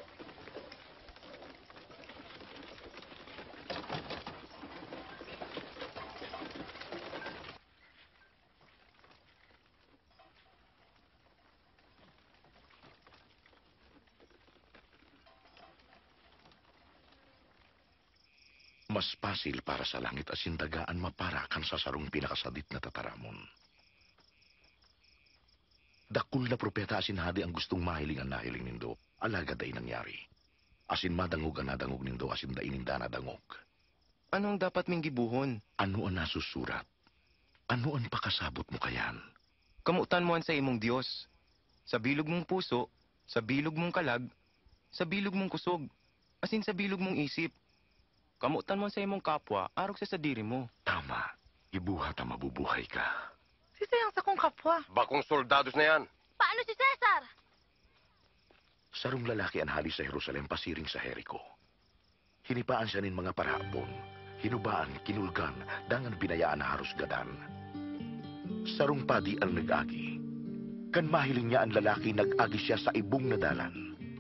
Mas pasil para sa langit asin dagaan maparakan sa sarong pinakasadit na tataramon. Dakul na propeta asin hadi ang gustong mahiling ang nahiling nindo, alagad ay nangyari. Asin madangog ang nadangog nindo asin dainin da nadangog. Ano ang dapat ming gibuhon? Ano ang nasusurat? Ano ang pakasabot mo kayan? Kamutan mo sa imong Diyos. Sa bilog mong puso, sa bilog mong kalag, sa bilog mong kusog, asin sa bilog mong isip. Kamutan mo sa imong kapwa, arog sa diri mo. Tama. Ibuhat ang mabubuhay ka. Si Sayang sa kong kapwa. Bakong soldados na yan. Paano si Cesar? Sarong lalaki ang hali sa Jerusalem pasiring sa Jericho. Hinipaan siya nin mga parapon. Hinubaan, kinulgan, dangan binayaan na harusgadan. Sarong padi ang nag-agi. Kan mahiling niya ang lalaki, nag-agi siya sa ibong nadalan.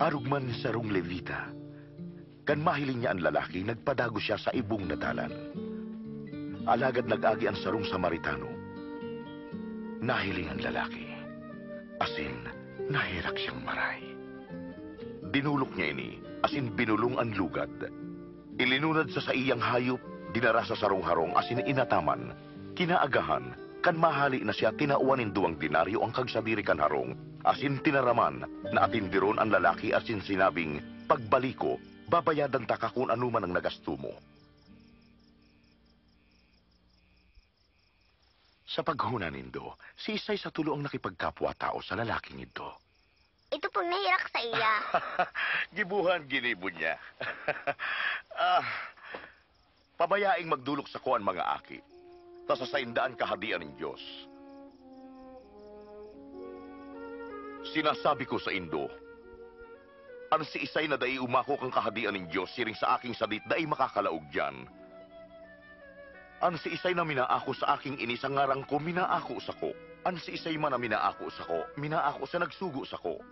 Arugman sarong Levita. Kan mahiling niya ang lalaki, nagpadago siya sa ibong nadalan. Alagad nag-agi ang sarong Samaritano. Nahiling ang lalaki. Asin, nahirak siyang maray. Dinulok niya ini, asin binulong ang lugad. Ilinunad sa iyang hayop, dinara sa sarong harong, asin inataman. Kinaagahan, kan mahali na siya tinauanin 2 denaryo ang kagsabiri kan harong, asin tinaraman na atindiron ang lalaki asin sinabing, pagbaliko, babayadan ta ka kung anuman ang nagasto mo. Sa paghuna nindo, si Isay sa tulo ang nakipagkapwa-tao sa lalaking ito. Ito pong nahirak sa iya. Gibuhan ginibo niya. Pabayaing magdulok sa kuan mga aki. Ta sa saindaan kahadian ng Diyos. Sinasabi ko sa Indo, ang si Isay na dai umako kang kahadian ng Diyos siring sa aking sadit dai makakalaog dyan. Ang si Isay na minaako sa aking ini sa ngarang ko, minaako sa ko. Ang si Isay man na minaako sa ko, minaako sa nagsugo sa ko.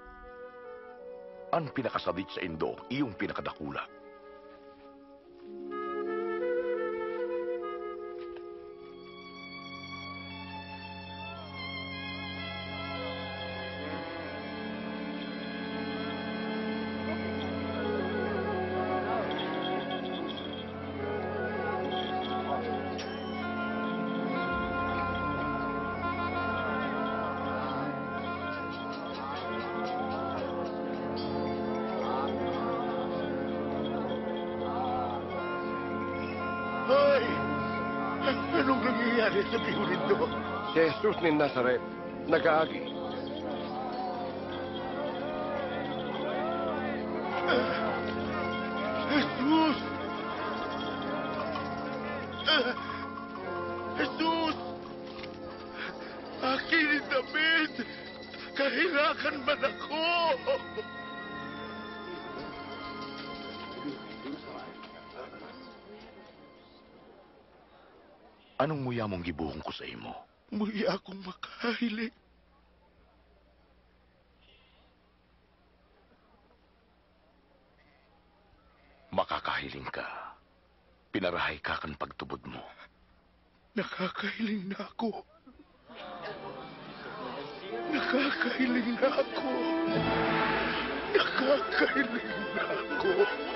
Ang pinakasadit sa Indo, iyong pinakadakula. Anong nangyayari sa bihulin do? Si Jesus ni Nazaret, nag-aagi. Jesus! Jesus! Akin ni David! Kahirakan man ako! Anong muya mong gibuhong ko sa imo? Muli akong makahili. Makakahiling ka. Pinarahay ka kan pagtubod mo. Nakakahiling na ako. Nakakahiling na ako. Nakakahiling na ako.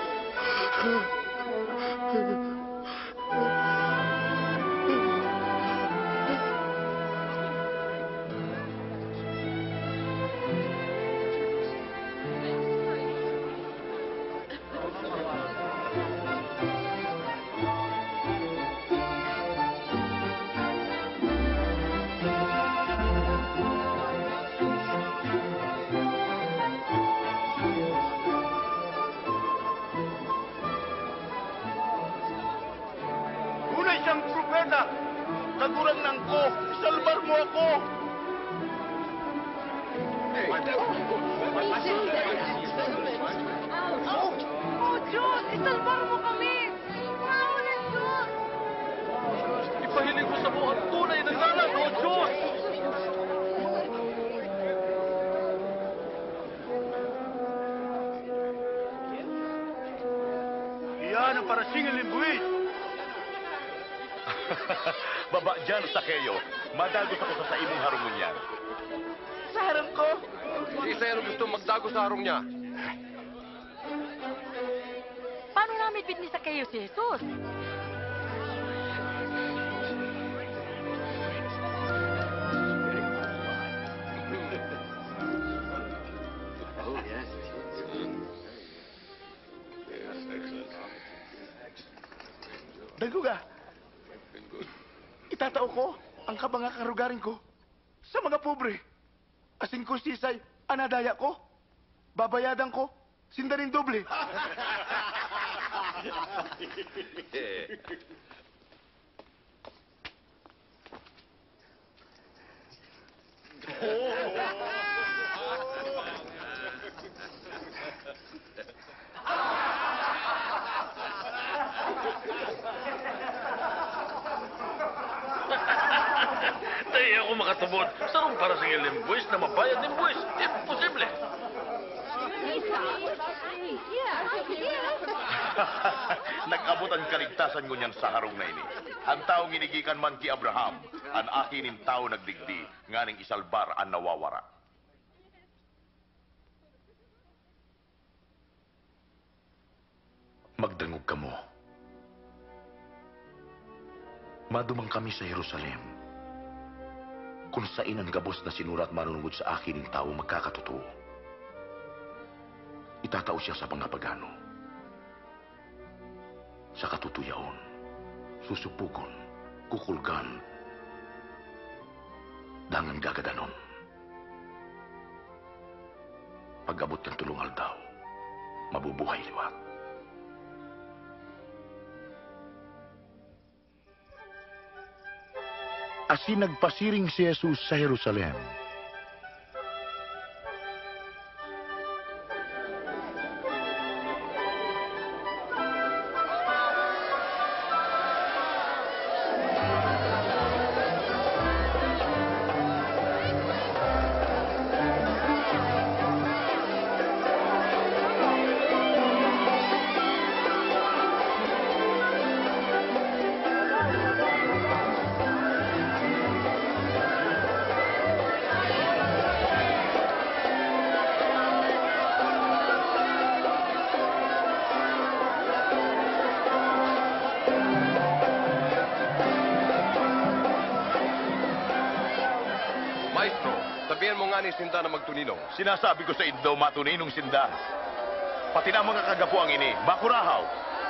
Isang propeta, kagurang nang ko, salbar mo ako! Oh, Diyos! Isalbar mo kami! Maulit, Diyos! Ipahiling mo sa mo ang tunay na ngalan, O Diyos! Iyan ang parasingil ng buwis! Baba dyan sa keyo. Madagos ako sa imong harungon yan. Sa harang ko? Isa yung gusto magdago sa harong niya. Paano namin pitni sa kayo si Jesus? Daguga, itatao ko ang kabangakarugarin ko sa mga pobre. Asing ko sisay, anadaya ko, babayadan ko, sindarin doble. Dahil ako makatubod, sarong para sa ng buwis na mabayad ng buwis. Imposible. Nag-abot ang kaligtasan ngunyan sa harong na ini. Ang taong inigikan man ki Abraham, ang akinin tao nagdigdi, nganing isalbar ang nawawara. Magdangog ka mo. Madumang kami sa Jerusalem. Kung saan ang gabos na sinurat manunungod sa akinin tao magkakatotoo. Itatao siya sa mga pagano. Sa katutuyaon, susupukon, kukulgan, dangan gagadanon. Pag-abot ng tulungal daw, mabubuhay liwat. Asin nagpasiring si Jesus sa Jerusalem. Maestro, sabihan mo nga ni Sinda na magtuninong. Sinasabi ko sa Indo, matuninong sinda. Pati na mga kagapuang ini, bakurahaw.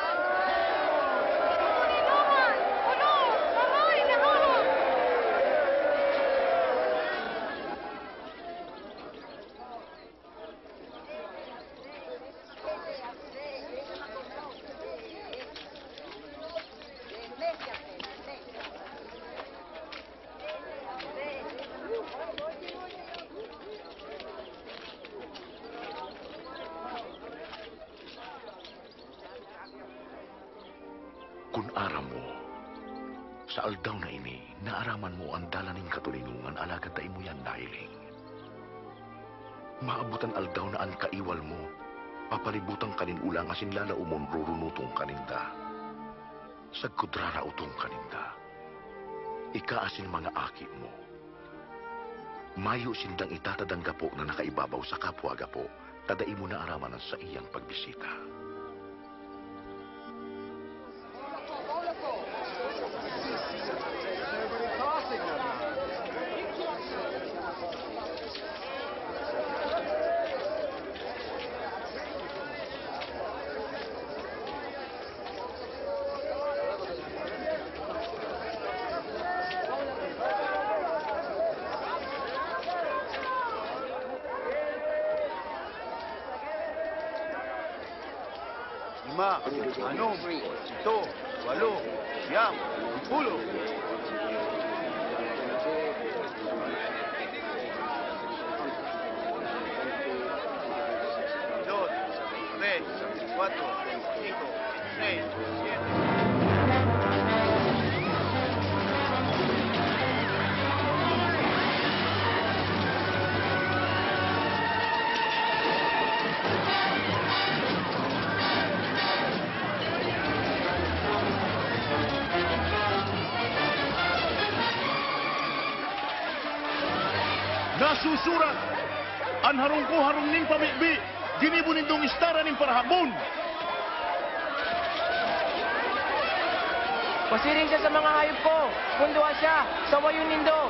Kung aram mo, sa aldaw na ini, naaraman mo ang dalaning katulinungan alagad tayo mo yan nahiling. Maabutan aldaw na ang kaiwal mo, papalibutang kanin ulang asin lala umon rurunutong kaninda. Sagkudrara utong kaninda, ikaasin mga aki mo. Mayo sindang itatadang gapo na nakaibabaw sa kapwa gapo, tadai mo na araman sa iyang pagbisita. Lima, anom, ito, walo, siyam, 10. Dos, tres, cuatro, cinco, seis, siete. Nasusurat, ang harong ko harong ning pamikbi, ginibo nindong istara ning parahabon. Pasiring siya sa mga hayop ko. Punduha siya sa wayon nindo.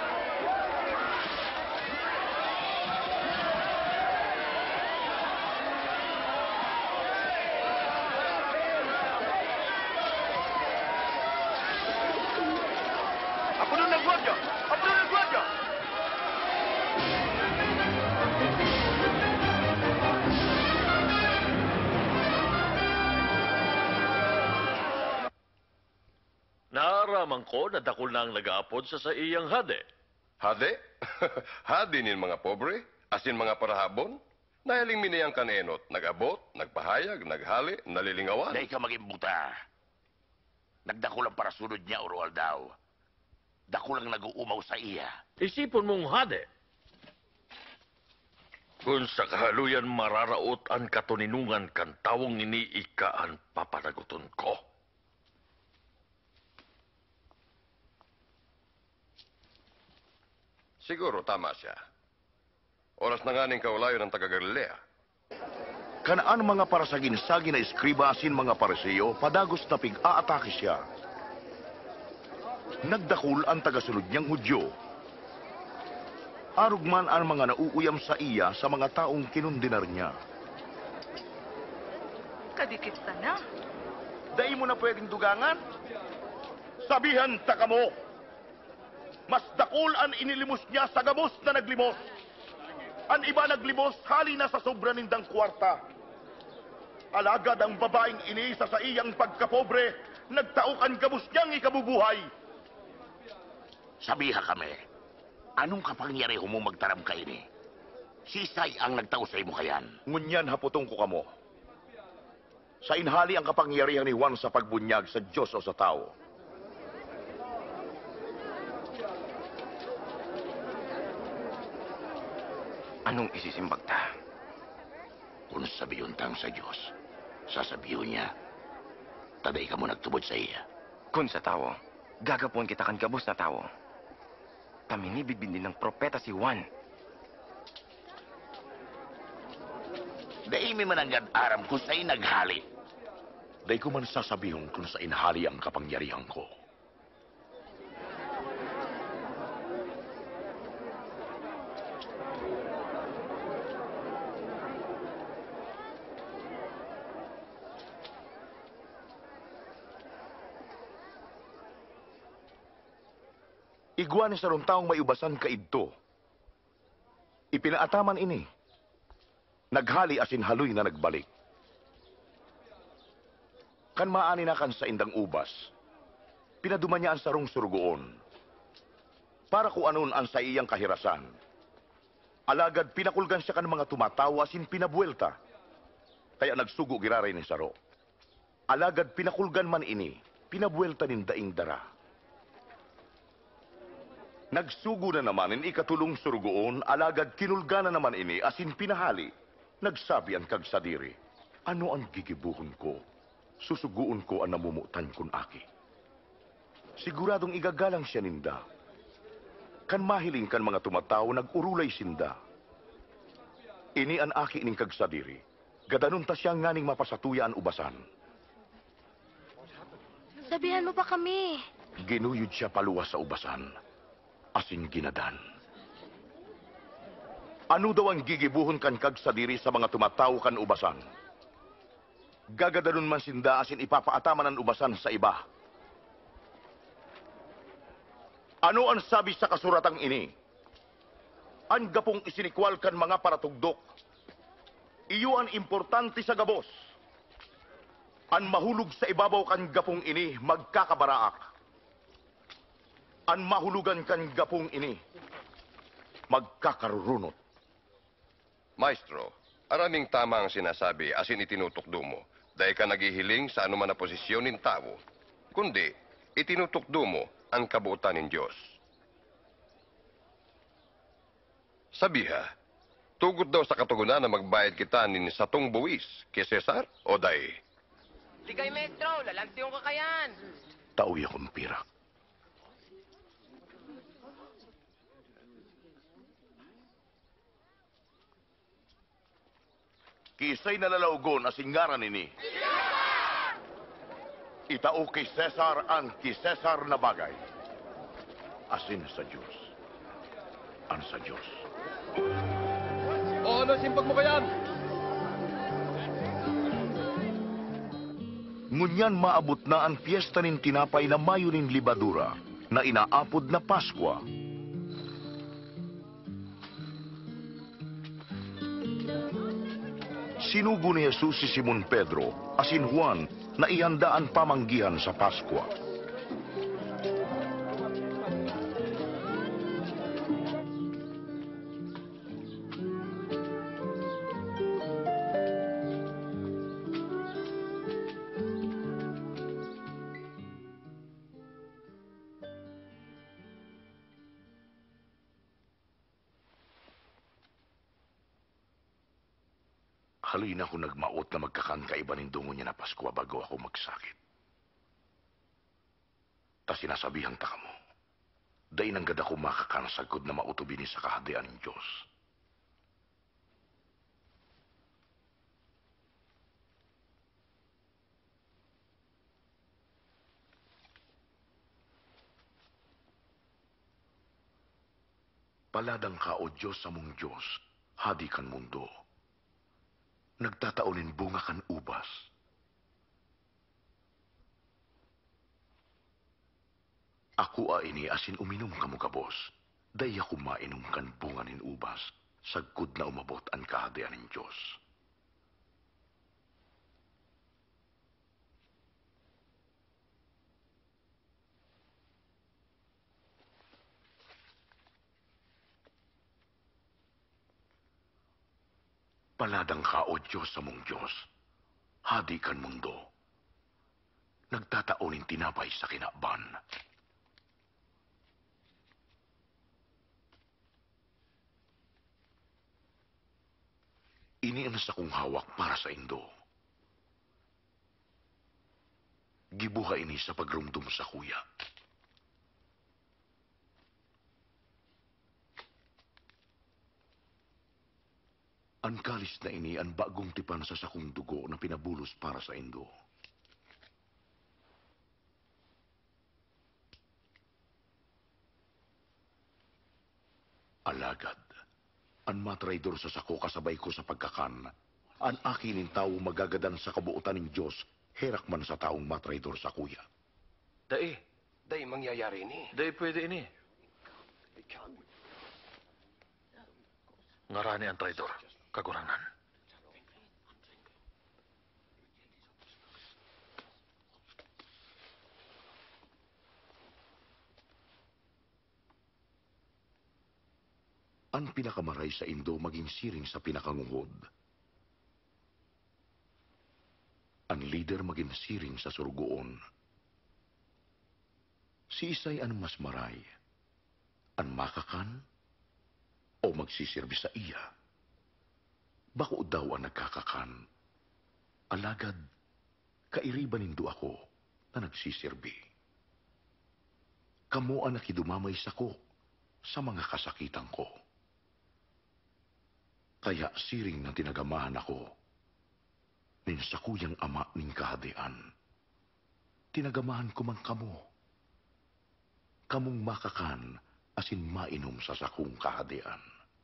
Ako na nagwadya! Ako na nagwadya! Naaraman ko na dakol na ang nag-aapod sa iyang hade. Hade? Hadi nin mga pobre, asin mga parahabon. Nahiling minayang kanenot, nag-abot, nagpahayag, naghali, nalilingawan. Dahil ka maging buta. Nagdako lang para sunod niya, Oroal daw. Dako lang nag-uumaw sa iya. Isipon mong hade. Kung sa kahaluyan mararaot ang katuninungan kan tawong iniikaan papanaguton ko. Siguro tama siya. Oras na nga ning kaulayo ng taga-Galilea. Kanaan mga parasaginsagi na eskriba asin mga pariseyo, padagos na pig-aatake siya. Nagdakul ang tagasunod niyang Hudyo. Arugman ang mga nauuyam sa iya sa mga taong kinundinar niya. Kadikit na. Dahil mo na pwedeng dugangan? Sabihan ta kamo! Mas dakul ang inilimos niya sa gabos na naglimos. Ang iba naglimos, hali na sa sobra nindang kwarta. Alagad ang babaeng inisa sa iyang pagkapobre, nagtaok ang gabos niyang ikabubuhay. Sabiha kami, anong kapangyarihan mo magtaram ka ini? Sisay ang nagtao sa imo kayan. Ngunyan haputong ko kamo. Sa inhali ang kapangyarihan ni Juan sa pagbunyag sa Diyos o sa tao. Anong isisimbag ta? Kung sabiyon tang sa Diyos, sasabiyon niya, taday ka mo nagtubod sa iya. Kung sa tao, gagapon kita kan gabos na tao. Paminibidbin din ng propeta si Juan. Dahil may mananggad aram kung sa'y naghali. Day ko man sasabihin kung sa inhali ang kapangyarihan ko. Igwa ni sarong taong may ubasan kaidto. Ipinaataman ini. Naghali asin haloy na nagbalik. Kan maani na kan sa indang ubas. Pinaduman niya ang sarong surugoon. Para kung anon ang sa iyang kahirasan. Alagad pinakulgan siya kan mga tumatawa asin pinabuelta. Kaya nagsugo giraray ni saro. Alagad pinakulgan man ini, pinabuelta nin daing dara. Nagsugo na naman in ikatulong surugoon, alagad kinulga na naman ini asin pinahali. Nagsabi ang kagsadiri, ano ang gigibuhon ko? Susuguon ko ang namumutan kun aki. Siguradong igagalang siya ninda. Kan mahiling kan mga tumataw, nagurulay sinda. Ini ang aki ning kagsadiri. Gadanon ta siya nganing mapasatuya ang ubasan. Sabihan mo pa kami. Ginuyod siya paluwas sa ubasan. Asin ginadan. Ano daw ang gigibuhon kan kagsadiri sa mga tumataw kan ubasan? Gagadanon man sinda asin ipapaataman ang ubasan sa iba. Ano ang sabi sa kasuratang ini? Ang gapong isinikwal kan mga paratugdok. Iyo ang importante sa gabos. Ang mahulog sa ibabaw kan gapong ini magkakabaraak. Ang mahulugan kan gapong ini, magkakarunot. Maestro, araming tama ang sinasabi asin itinutukdo mo. Dahil ka naghihiling sa anuman na posisyon ng tao. Kundi, itinutukdo mo ang kabuutan ng Diyos. Sabiha, tugot daw sa katugunan na magbayad kita nin satong buwis kay Cesar o day? Ligay, Maestro. Lalantiyon ka kayan. Tauya kong pirak. Kisay nalalaugon asingaran ini. Itao kay Cesar ang kay Cesar na bagay. Asin sa Diyos. Ang sa Diyos. O ano simpag mo kayan? Ngunyan maabot na ang piyesta nin tinapay na mayo nin libadura na inaapod na Paskwa. Sinugo ni Jesus si Simon Pedro, asin Juan, na ihandaan pamanggihan sa Paskwa. Halina ko nagmaot na magkakankaiba ng dungo niya na Pasko bago ako magsakit. Ta sinasabihan ta mo, dahi nang gada ko makakansagkod na mautubini sa kahadian ng Diyos. Paladang ka o Diyos sa mong Diyos, hadi kan mundo. Nagtataonin bunga kan ubas. Ako ini asin uminom kamo kabos, day ako mainom kan bunga nin ubas, sagkod na umabot ang kahadian ng Diyos. Paladang ka o Diyos sa mong Diyos, hadi kan mundo. Nagtataonin tinapay sa kinakban. Ini ang sa kong hawak para sa Indo. Gibuha ini sa pagrumdum sa kuya. Ang kalis na ini ang bagong tipan sa sakong dugo na pinabulos para sa Indo. Alagad, ang matraidor sa sako kasabay ko sa pagkakan, ang akinin tao magagadan sa kabuutan ng Diyos, herak man sa taong matraidor sa kuya. Day mangyayari ni. Day pwede ini. Ngarani ang traidor, kagurangan. Ang pinakamaray sa Indo maging siring sa pinakangungod. Ang leader maging siring sa surugoon. Si Isay ang mas maray, ang makakan o magsisirbi sa iya. Bako daw ang nagkakakan. Alagad, kairiban nindo ako na nagsisirbi. Kamo ang nakidumamay sa ko sa mga kasakitan ko. Kaya siring na tinagamahan ako nin sa kuyang ama ning kahadian. Tinagamahan ko man kamo. Kamong makakan asin mainom sa sakong kahadian.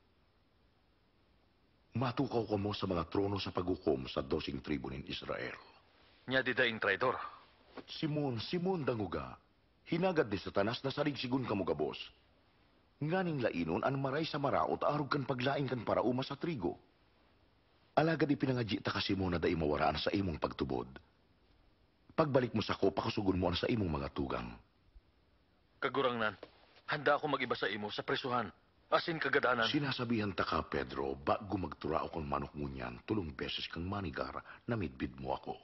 Matukaw kamo sa mga trono sa paghukom sa 12 tribo nin Israel. Nya di daing traidor. Simon danguga, hinagad ni Satanas na sarigsigun kamo gabos. Nganing lainon ang maray sa maraot arog kan paglaing kan para uma sa trigo. Alagad ipinangadji ta kasi mo na da imawaraan sa imong pagtubod. Pagbalik mo sa ko, pakasugon mo sa imong mga tugang. Kagurangnan, handa ako mag-iba sa imo sa presuhan. Asin kagadanan. Sinasabihan ta ka, Pedro, bago magturao kang manok ngunyan, 3 beses kang manigar na midbid mo ako.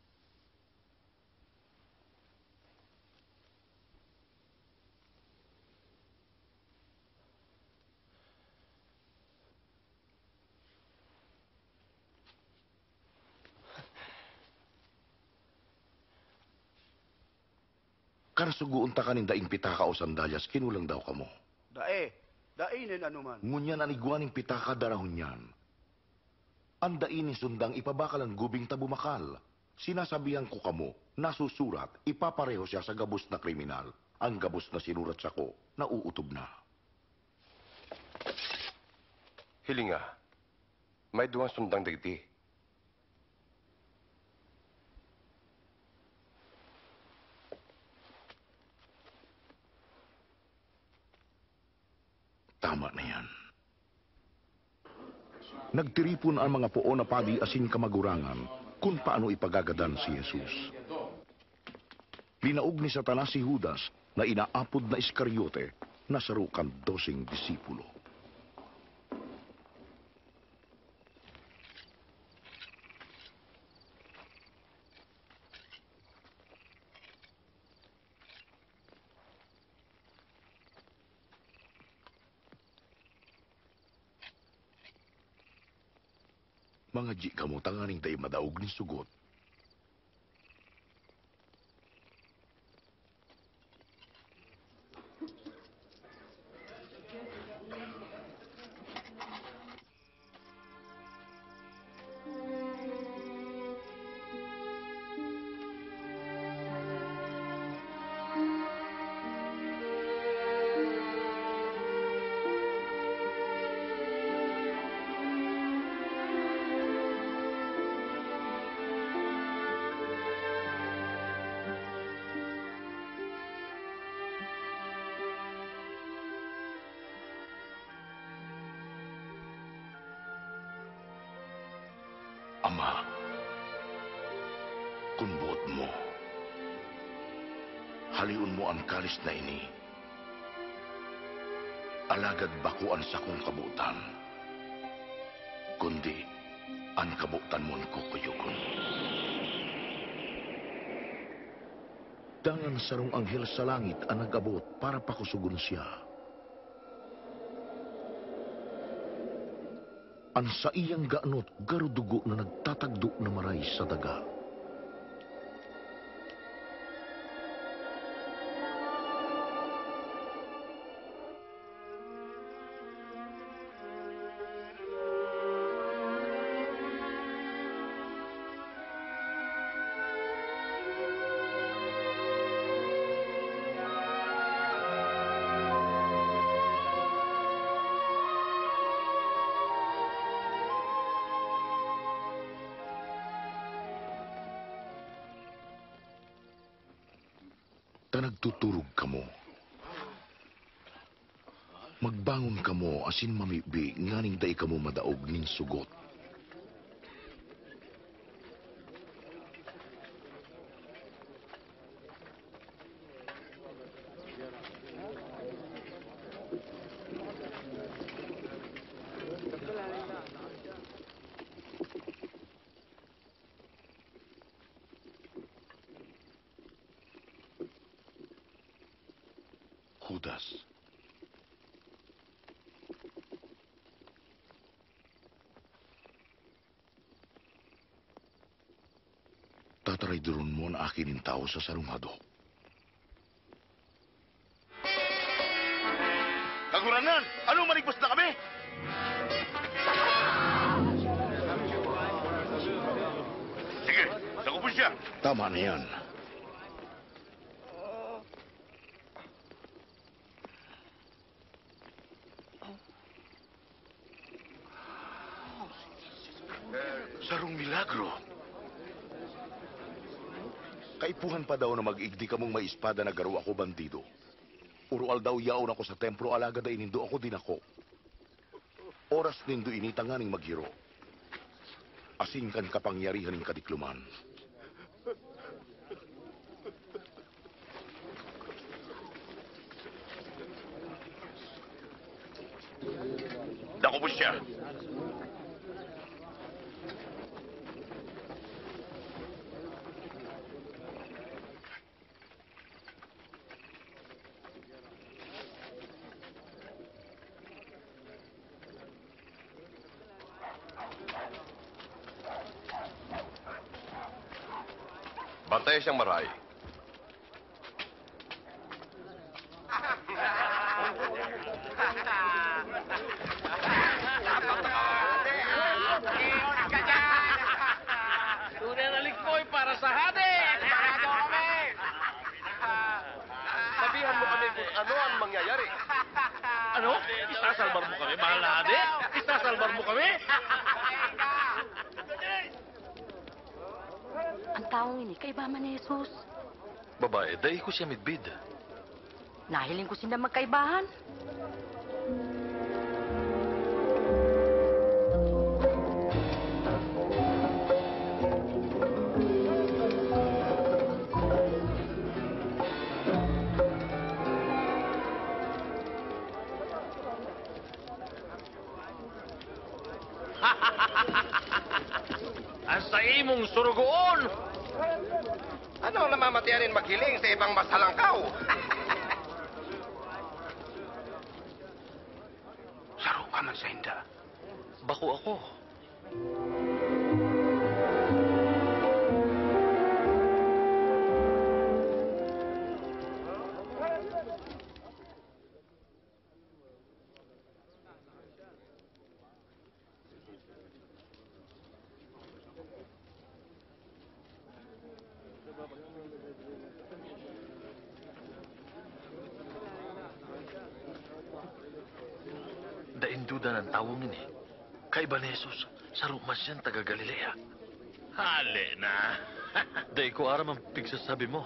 Karasuguon ta kaning daing pitaka o sandalyas, kinulang daw kamo. Dainin anuman. Ngunyan aniguaning pitaka darahon yan. Ang dainin sundang ipabakalan gubing tabumakal. Sinasabihan ko kamo, nasusurat, ipapareho siya sa gabos na kriminal. Ang gabos na sinurat sa ko, nauutob na. Hilinga, may duwang sundang dagiti. Tama na yan. Nagtiripon ang mga puo na padi asin kamagurangan kung paano ipagagadan si Jesus. Linaog ni Satanas si Judas na inaapod na Iscariote na sarukan 12 disipulo. Mga di kamo tanganing tayo madaog ni sugot. Ama, kunbot mo. Haliun mo ang kalis na ini. Alagad bakuan sa kong kabutan. Kundi, ang kabutan mo'n kukuyukon. Dangan sarong anghel sa langit ang nag-abot para pakusugon siya. Ang sa iyang gaanot garudugo na nagtatagdo na maray sa daga. Nagtuturog kamo. Magbangon kamo asin mamibi nganing day kamo madaog nin sugot. Judas. Tataray durun mo na akin ng tao sa sarumado. Kaguranan! Ano manigpas na kami? Sige, sakupin siya. Tama na yan. Sarong milagro. Kaipuhan pa daw na mag-igdi kamong may espada na garo ako bandido. Urual daw yaon ako sa templo alaga da inindo ako din ako. Oras nindo initanganing maghiro. Asing kan kapangyarihan ng kadikluman. Dako po siya. Bantay siyang maray. Tunay na likpoy para sa hati! Sarado kami! Sabihan mo kami kung ano ang mangyayari. Ano? Isasalbar mo kami, mahal na hati? Isasalbar mo kami? Ang taong ini kay Bama ni Jesus. Babae, dahi ko siya midbid. Nahiling ko sila magkaibahan. Ang sa imong surugoon! Ano ang namamatayanin maghiling sa ibang masalangkaw? Laro ka man sa hinda. Bako ako. Dainduda ng tawong ini. Kaiba ni Jesus, sa rumas yan taga Galilea. Hali na. Dahil ko aram ang pigsasabi mo.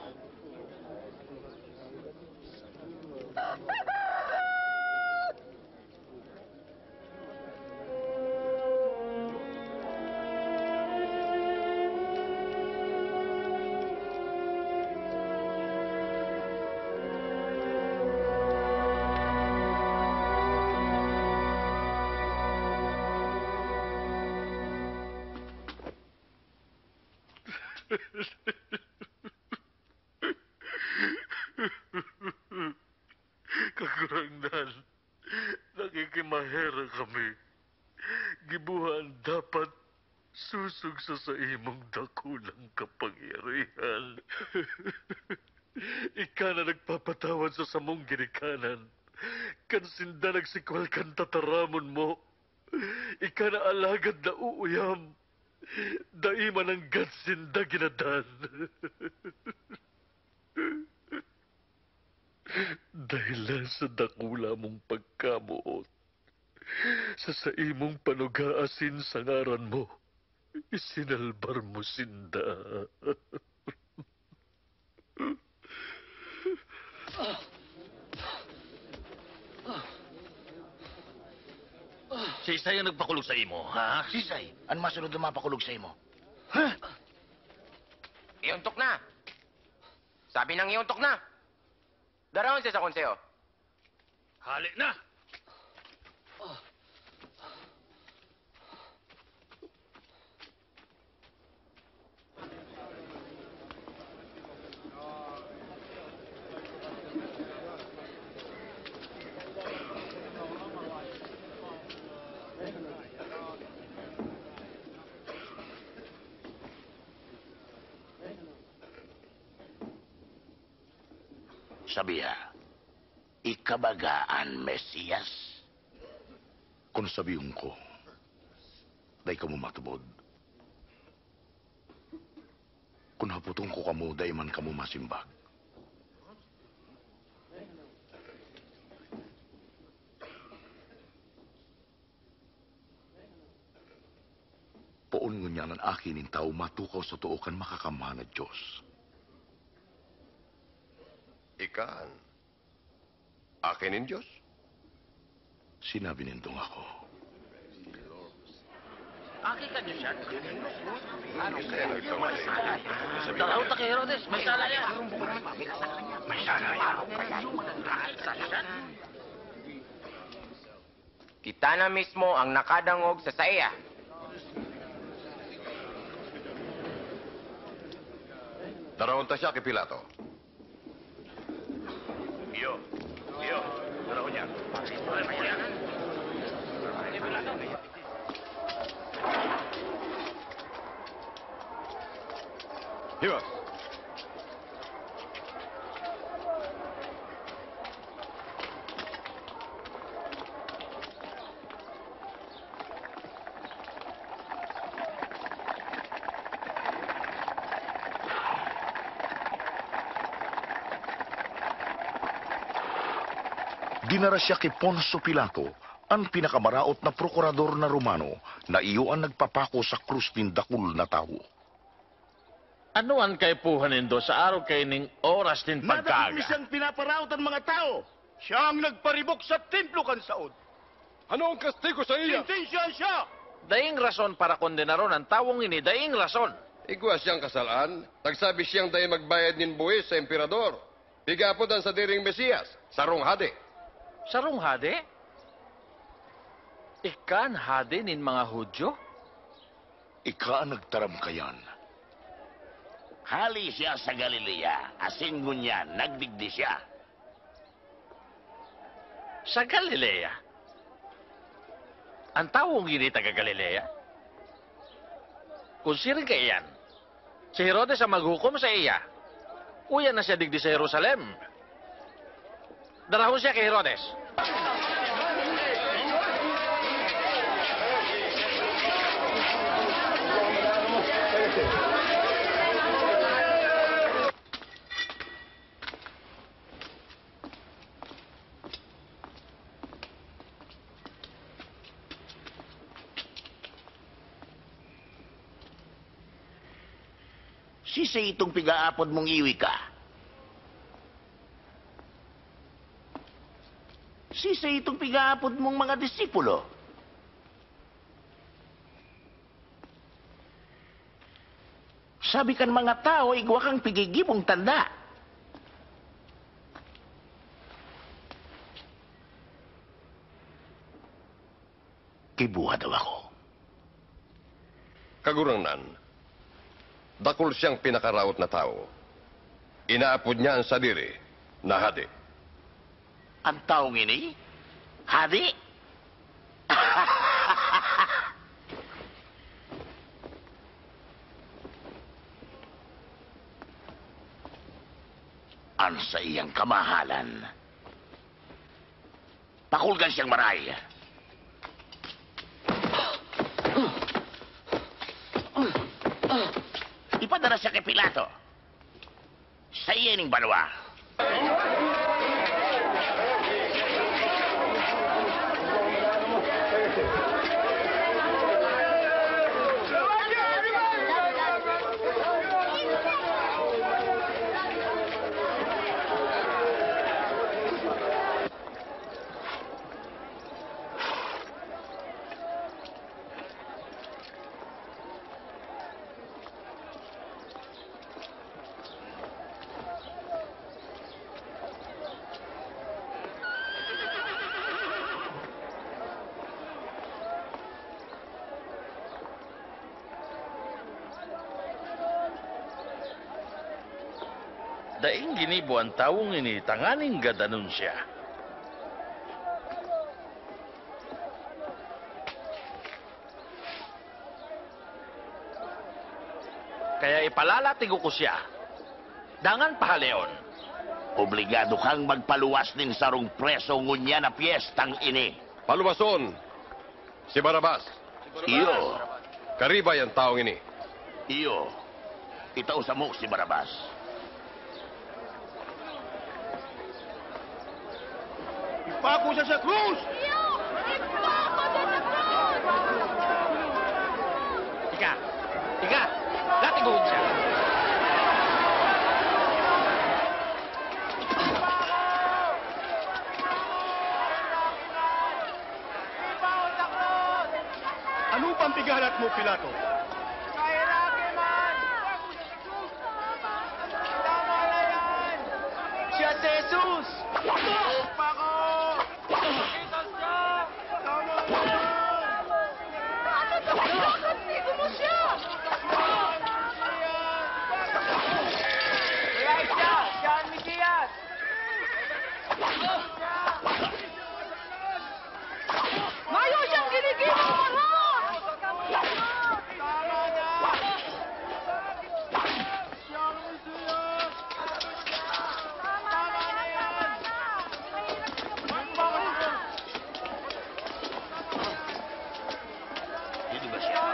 Kakurangnan, nakikimahera kami. Gibuhan dapat susug sa imong dakulang kapangyarihan. Ika na nagpapatawad sa samong ginikanan. Kansinda nagsikwal kan tataramon mo. Ika na alagad na uuyam. Daiman ang gatsinda ginadan. Dahilan sa dakula mong pagkamuot, sa imong panugaasin sa ngaran mo, isinalbar mo sinda. Sisay ang nagpakulog sa imo, ha? Sisay, ano masunod na mapakulog sa imo? Iuntok na! Sabi nang iuntok na! Daraon siya sa konseyo. Hali na! Sabiha, ikabagaan Mesiyas? Kung sabihin ko, day ka mo matubod. Kung haputong ko kamo, day man kamo masimbag. Poon ngunya ng akin in tao matukaw sa tuokan makakamana Diyos. Ikaan. Akinin Diyos? Sinabi nindong ako. Aki ka Diyos yan. Ano kaya nagkamali? Taraw ta kay Herodes, may sala yan. May sala yan. Kita na mismo ang nakadangog sa saya. Darawon ta siya kay Pilato. Iyo, taraw niya. Hibas! Dinara siya kay Poncio Pilato, ang pinakamaraot na prokurador na Romano, na iyo ang nagpapako sa krus ng dakul na tao. Ano ang kaipuhan nindo sa araw kay ning oras din pagkaga? Nadami siyang pinaparaot ang mga tao. Siya ang nagparibok sa templo kan saod. Ano ang kastigo sa iya? Sintensyahan siya! Daing rason para kondenaron ang tawong ini, daing rason. Igwa siyang kasalaan. Nagsabi siyang dahil magbayad nin buwis sa emperador. Bigapod ang sa diring Mesiyas, sarong hade. Sarong hade? Ikan hade nin mga Hudyo? Ika ang nagtaram kayan. Hali siya sa Galilea, asin ngunya, nagdigdi siya. Sa Galilea? Ang tawong ini taga Galilea? Kung siring ka iyan, si Herodes ang maghukom sa iya. Uya na siya digdi sa Jerusalem. Darahon siya kay Herodes. Sisa itong pigaapod mong iwi ka. Sisa itong pigaapod mong mga disipulo. Sabi kan mga tao, igwa kang pigigibong tanda. Kibuha daw ako. Kaguranan, dakol siyang pinakaraot na tao. Inaapod niya ang sadiri na hadi. Ang taong ini? Hadi? Ang sa iyang kamahalan. Pakulgan siyang maray. Ipadala siya kay Pilato. Sa iyaning banwa. Daing ginibo ang tawong ini, tanganing gadanon siya. Kaya ipalalatig ko siya. Dangan pahaleon. Obligado kang magpaluwas nin sarong preso ngunya na piyestang ini. Paluwason! Si Barabas. Iyo. Karibay ang taong ini. Iyo. Itaw sa mo si Barabas. Ipako siya sa krus! Ika, latigod siya. Ano pang pigalat mo, Pilato? Siya si Jesus! Mayo siyang ginigilan mo! Hindi ba siya?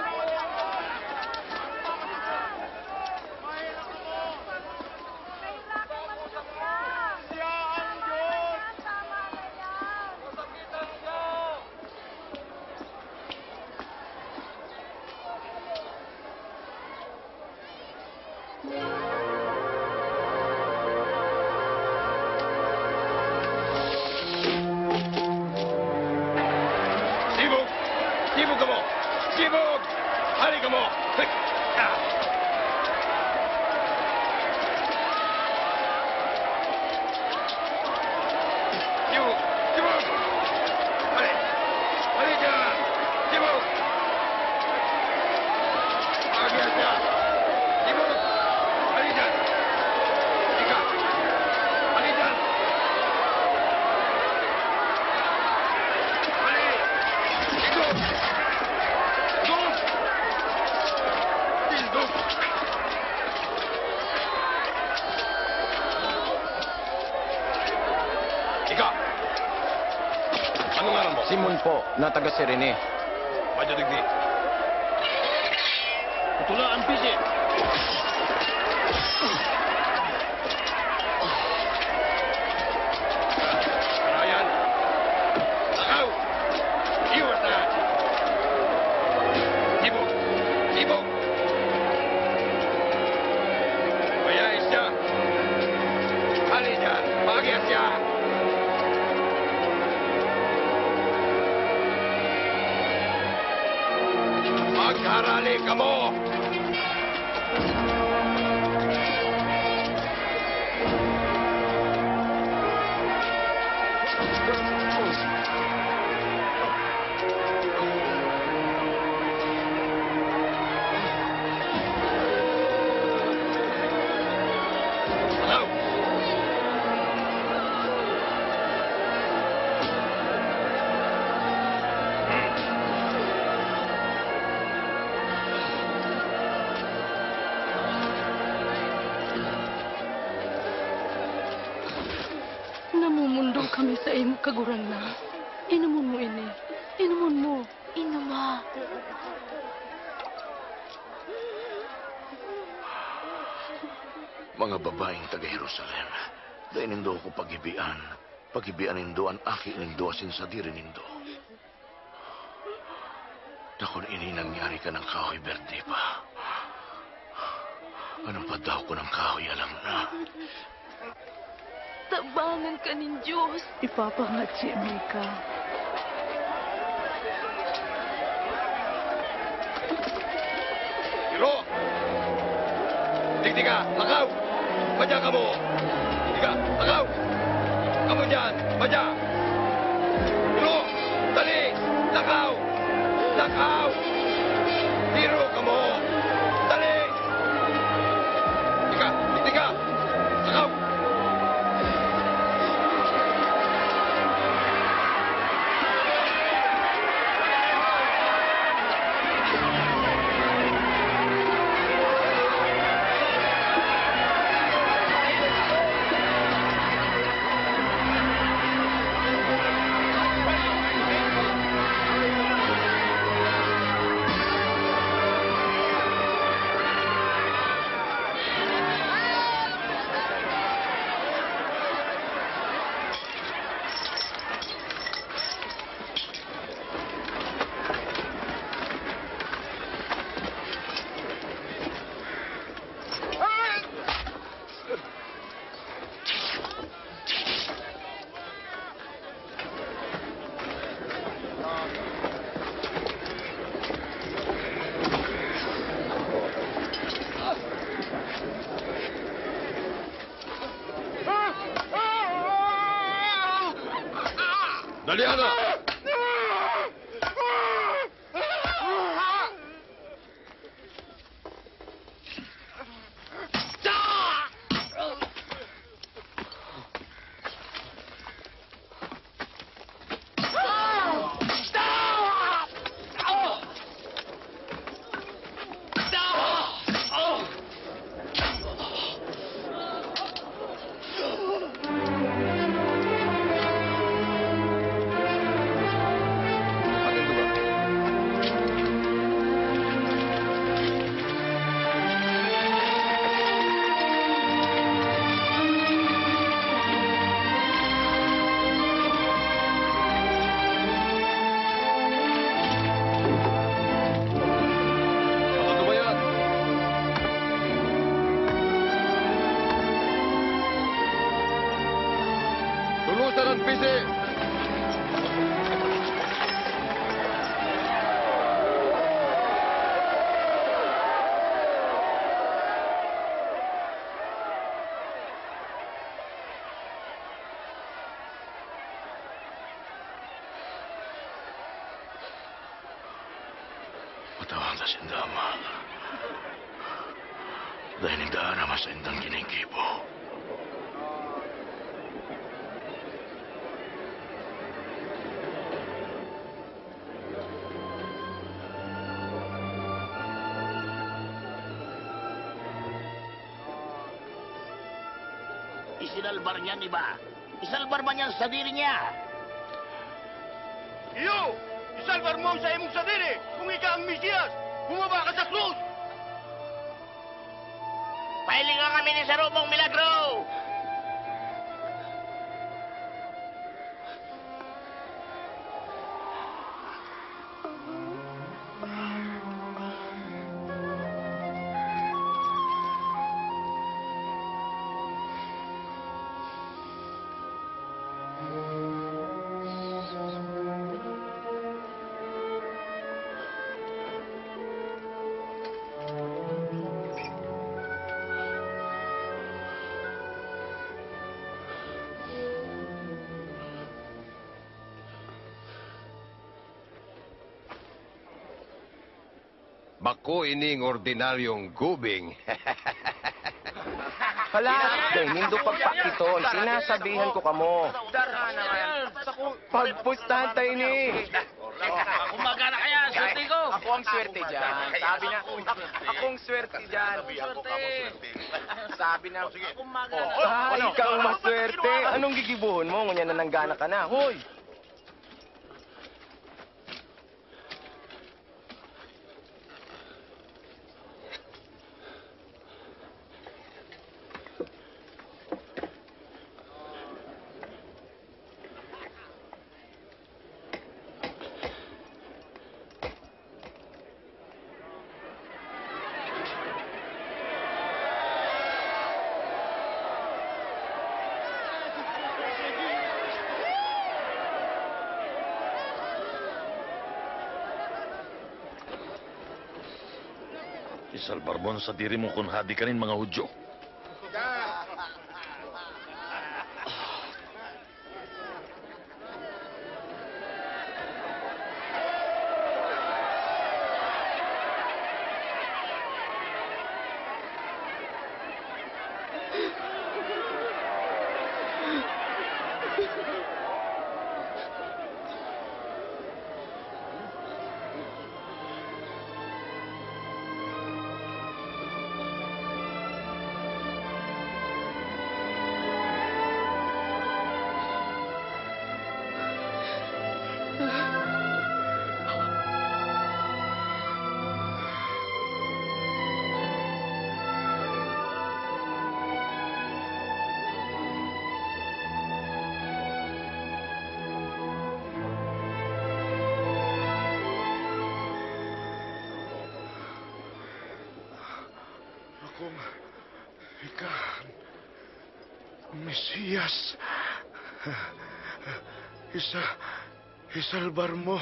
Sibog! Sibog ka mo! Sibog! Hari ka mo! Sibog! Sibog! Hari! Hari dyan! Sibog! Agyan siya! Sibog! Hari dyan! Ika! Hari dyan! Hari! Sibog! Sibog! Simon po, na taga Sirene. Majadigdi. Putulaan, pisi. Ryan! Lakaw! Iwas na! Ibo! Ibo! Bayaan siya! Halin dyan! Bagyan siya! Magharali ka mo! Namumundo kami sa imo kagurang na. Inumon mo ini. Inumon mo. Inuma. Mga babaeng taga Jerusalem, dahil nindo ako pagibian nindo ang aki nindo asin sa diri nindo. Dakon ini nangyari ka ng kahoy berde pa. Anong pa daw ko ng kahoy alam na? Tabangan ka nin Diyos. Ipapangat si Emeka. Hiro! Digdiga! Lakaw! Badya ka mo! Digdiga! Lakaw! Kamu dyan! Badya! Hiro! Dali! Lakaw! Lakaw! Hiro ka mo! Dali! Digdiga! Digdiga! Lakaw! Dalihan na! Tulusan ang pisi! Matawang sa sindama. Dahil nagdaarama sa indang kinikibo. Isinalbar niya, di ba? Isalbar ba niya sa diri niya? Iyo! Isalvar mo sa imong sarili! Kung ika ang Mesiyas, bumaba ka sa krus! Pahilingan kami ni Sarumong Milagro! Bako ining ordinaryong gubing. Hala, nindo pagpakiton. Sinasabihan ko kamo. Pagpustahan tayo ni. Kumagana kaya, swerte ko! Ako ang swerte dyan. Sabi na, akong swerte dyan. Sabi na, ikaw ang maswerte. Anong gigibuhon mo? Ngunyan na nanggana ka na. Hoy! Isalbar mo sa diri mo kung hadi ka rin mga Hudyo. Kung ika ang Mesiyas, isalbar mo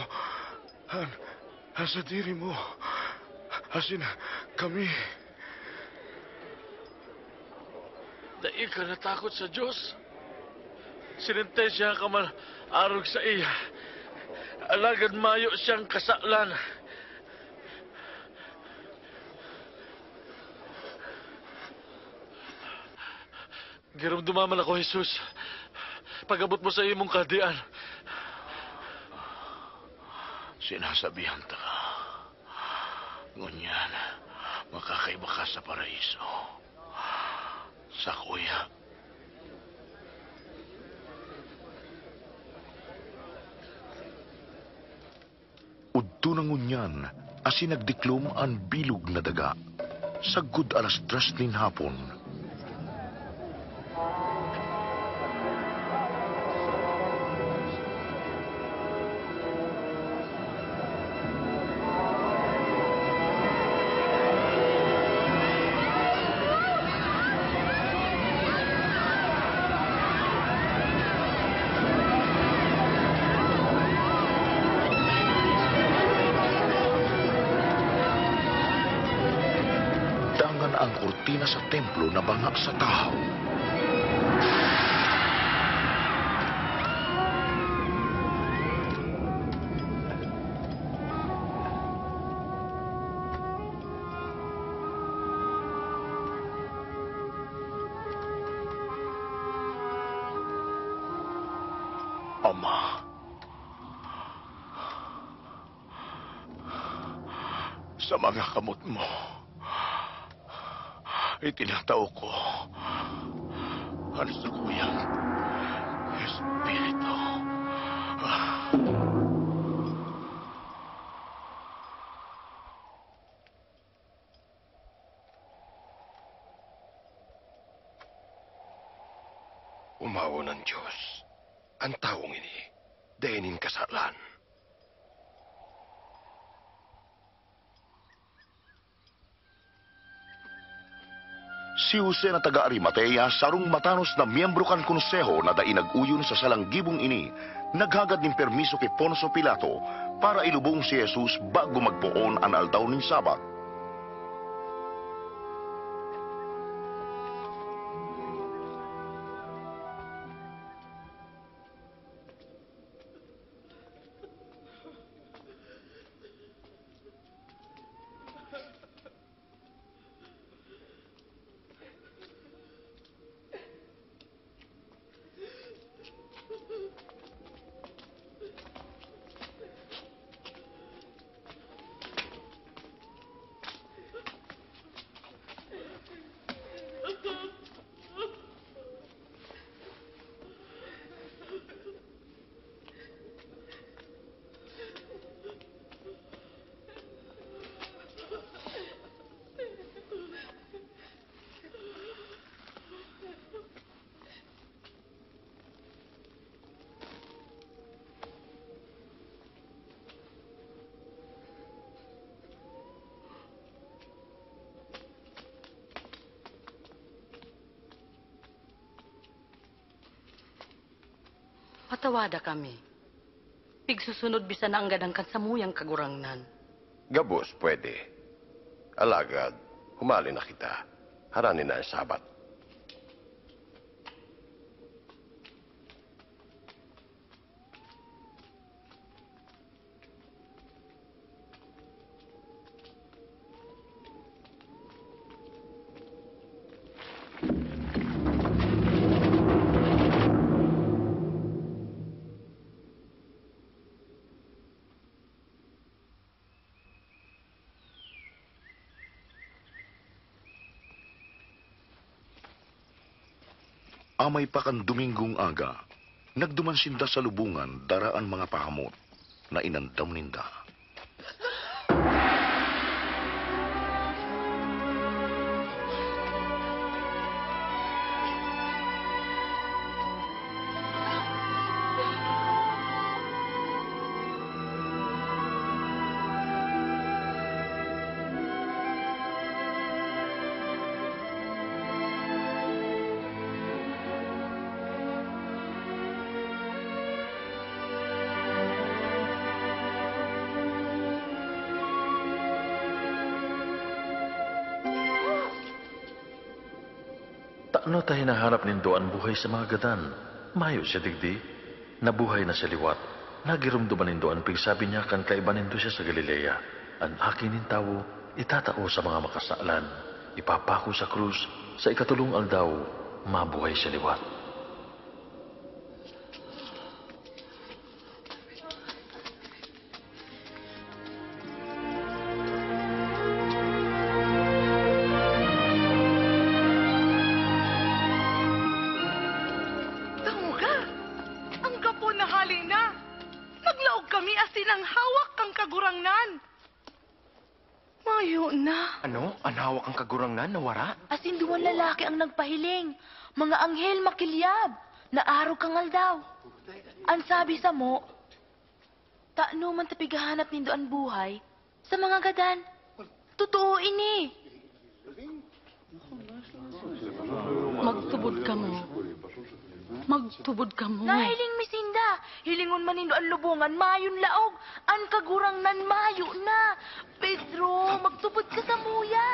sa diri mo, asin kami. Dahil ka natakot sa Diyos. Sinintensya ka man arog sa iya. Alagad mayo siyang kasaklan. Giramdumaman ako, Jesus. Pag-abot mo sa imong kadian. Sinasabihan ta ka. Ngunyan, makakaiba ka sa paraiso. Sa kuya. Udto na ngunyan, asin nagdiklom ang bilog na daga. Sagud alas 3 nin hapon. Ang kurtina sa templo na banga sa tao. Ama, sa mga kamot mo, itinatao ko ang sakuyang Espiritu. Umawo ng Diyos. Ang taong ini, dainin kasalan. Si Jose na taga Arimatea, sarong matanos na miyembro kan konseho na dai nag-uyon sa salanggibong ini, naghagad ng permiso kay Poncio Pilato para ilubong si Jesus bago magpuon ang aldaw ng Sabat. Patawada kami. Pigsusunod bisan na ang gadangkan sa muyang kagurangnan. Gabos, pwede. Alagad, humali na kita. Haranin na ang Sabat. Amay pa kan Dominggong aga, nagdumansinda sa lubungan daraan mga pahamot na inandam ninda. Ano tayo hinahanap nindo ang buhay sa mga gadan? Mayo siya digdi. Nabuhay na sa liwat. Nagirumduman nindo ang pigsabi niya kan kaiba nindo siya sa Galilea. Ang akin nintawo, itatao sa mga makasalan. Ipapako sa krus, sa ikatulong aldaw, mabuhay sa liwat. Ano? Anhawak ang kagurangnan na wara? Asin duwan lalaki ang nagpahiling. Mga anghel makilyab. Naaraw kang aldaw. Ang sabi sa mo, taano man tapigahanap nindo ang buhay sa mga gadan. Totoo ini. Magtubod ka mo. Magtubod ka mo. Nahiling misinda. Hilingon man nindo ang lubungan, mayon laog. Ang kagurangnan mayo na. Pedro, magtubod ka sa muya.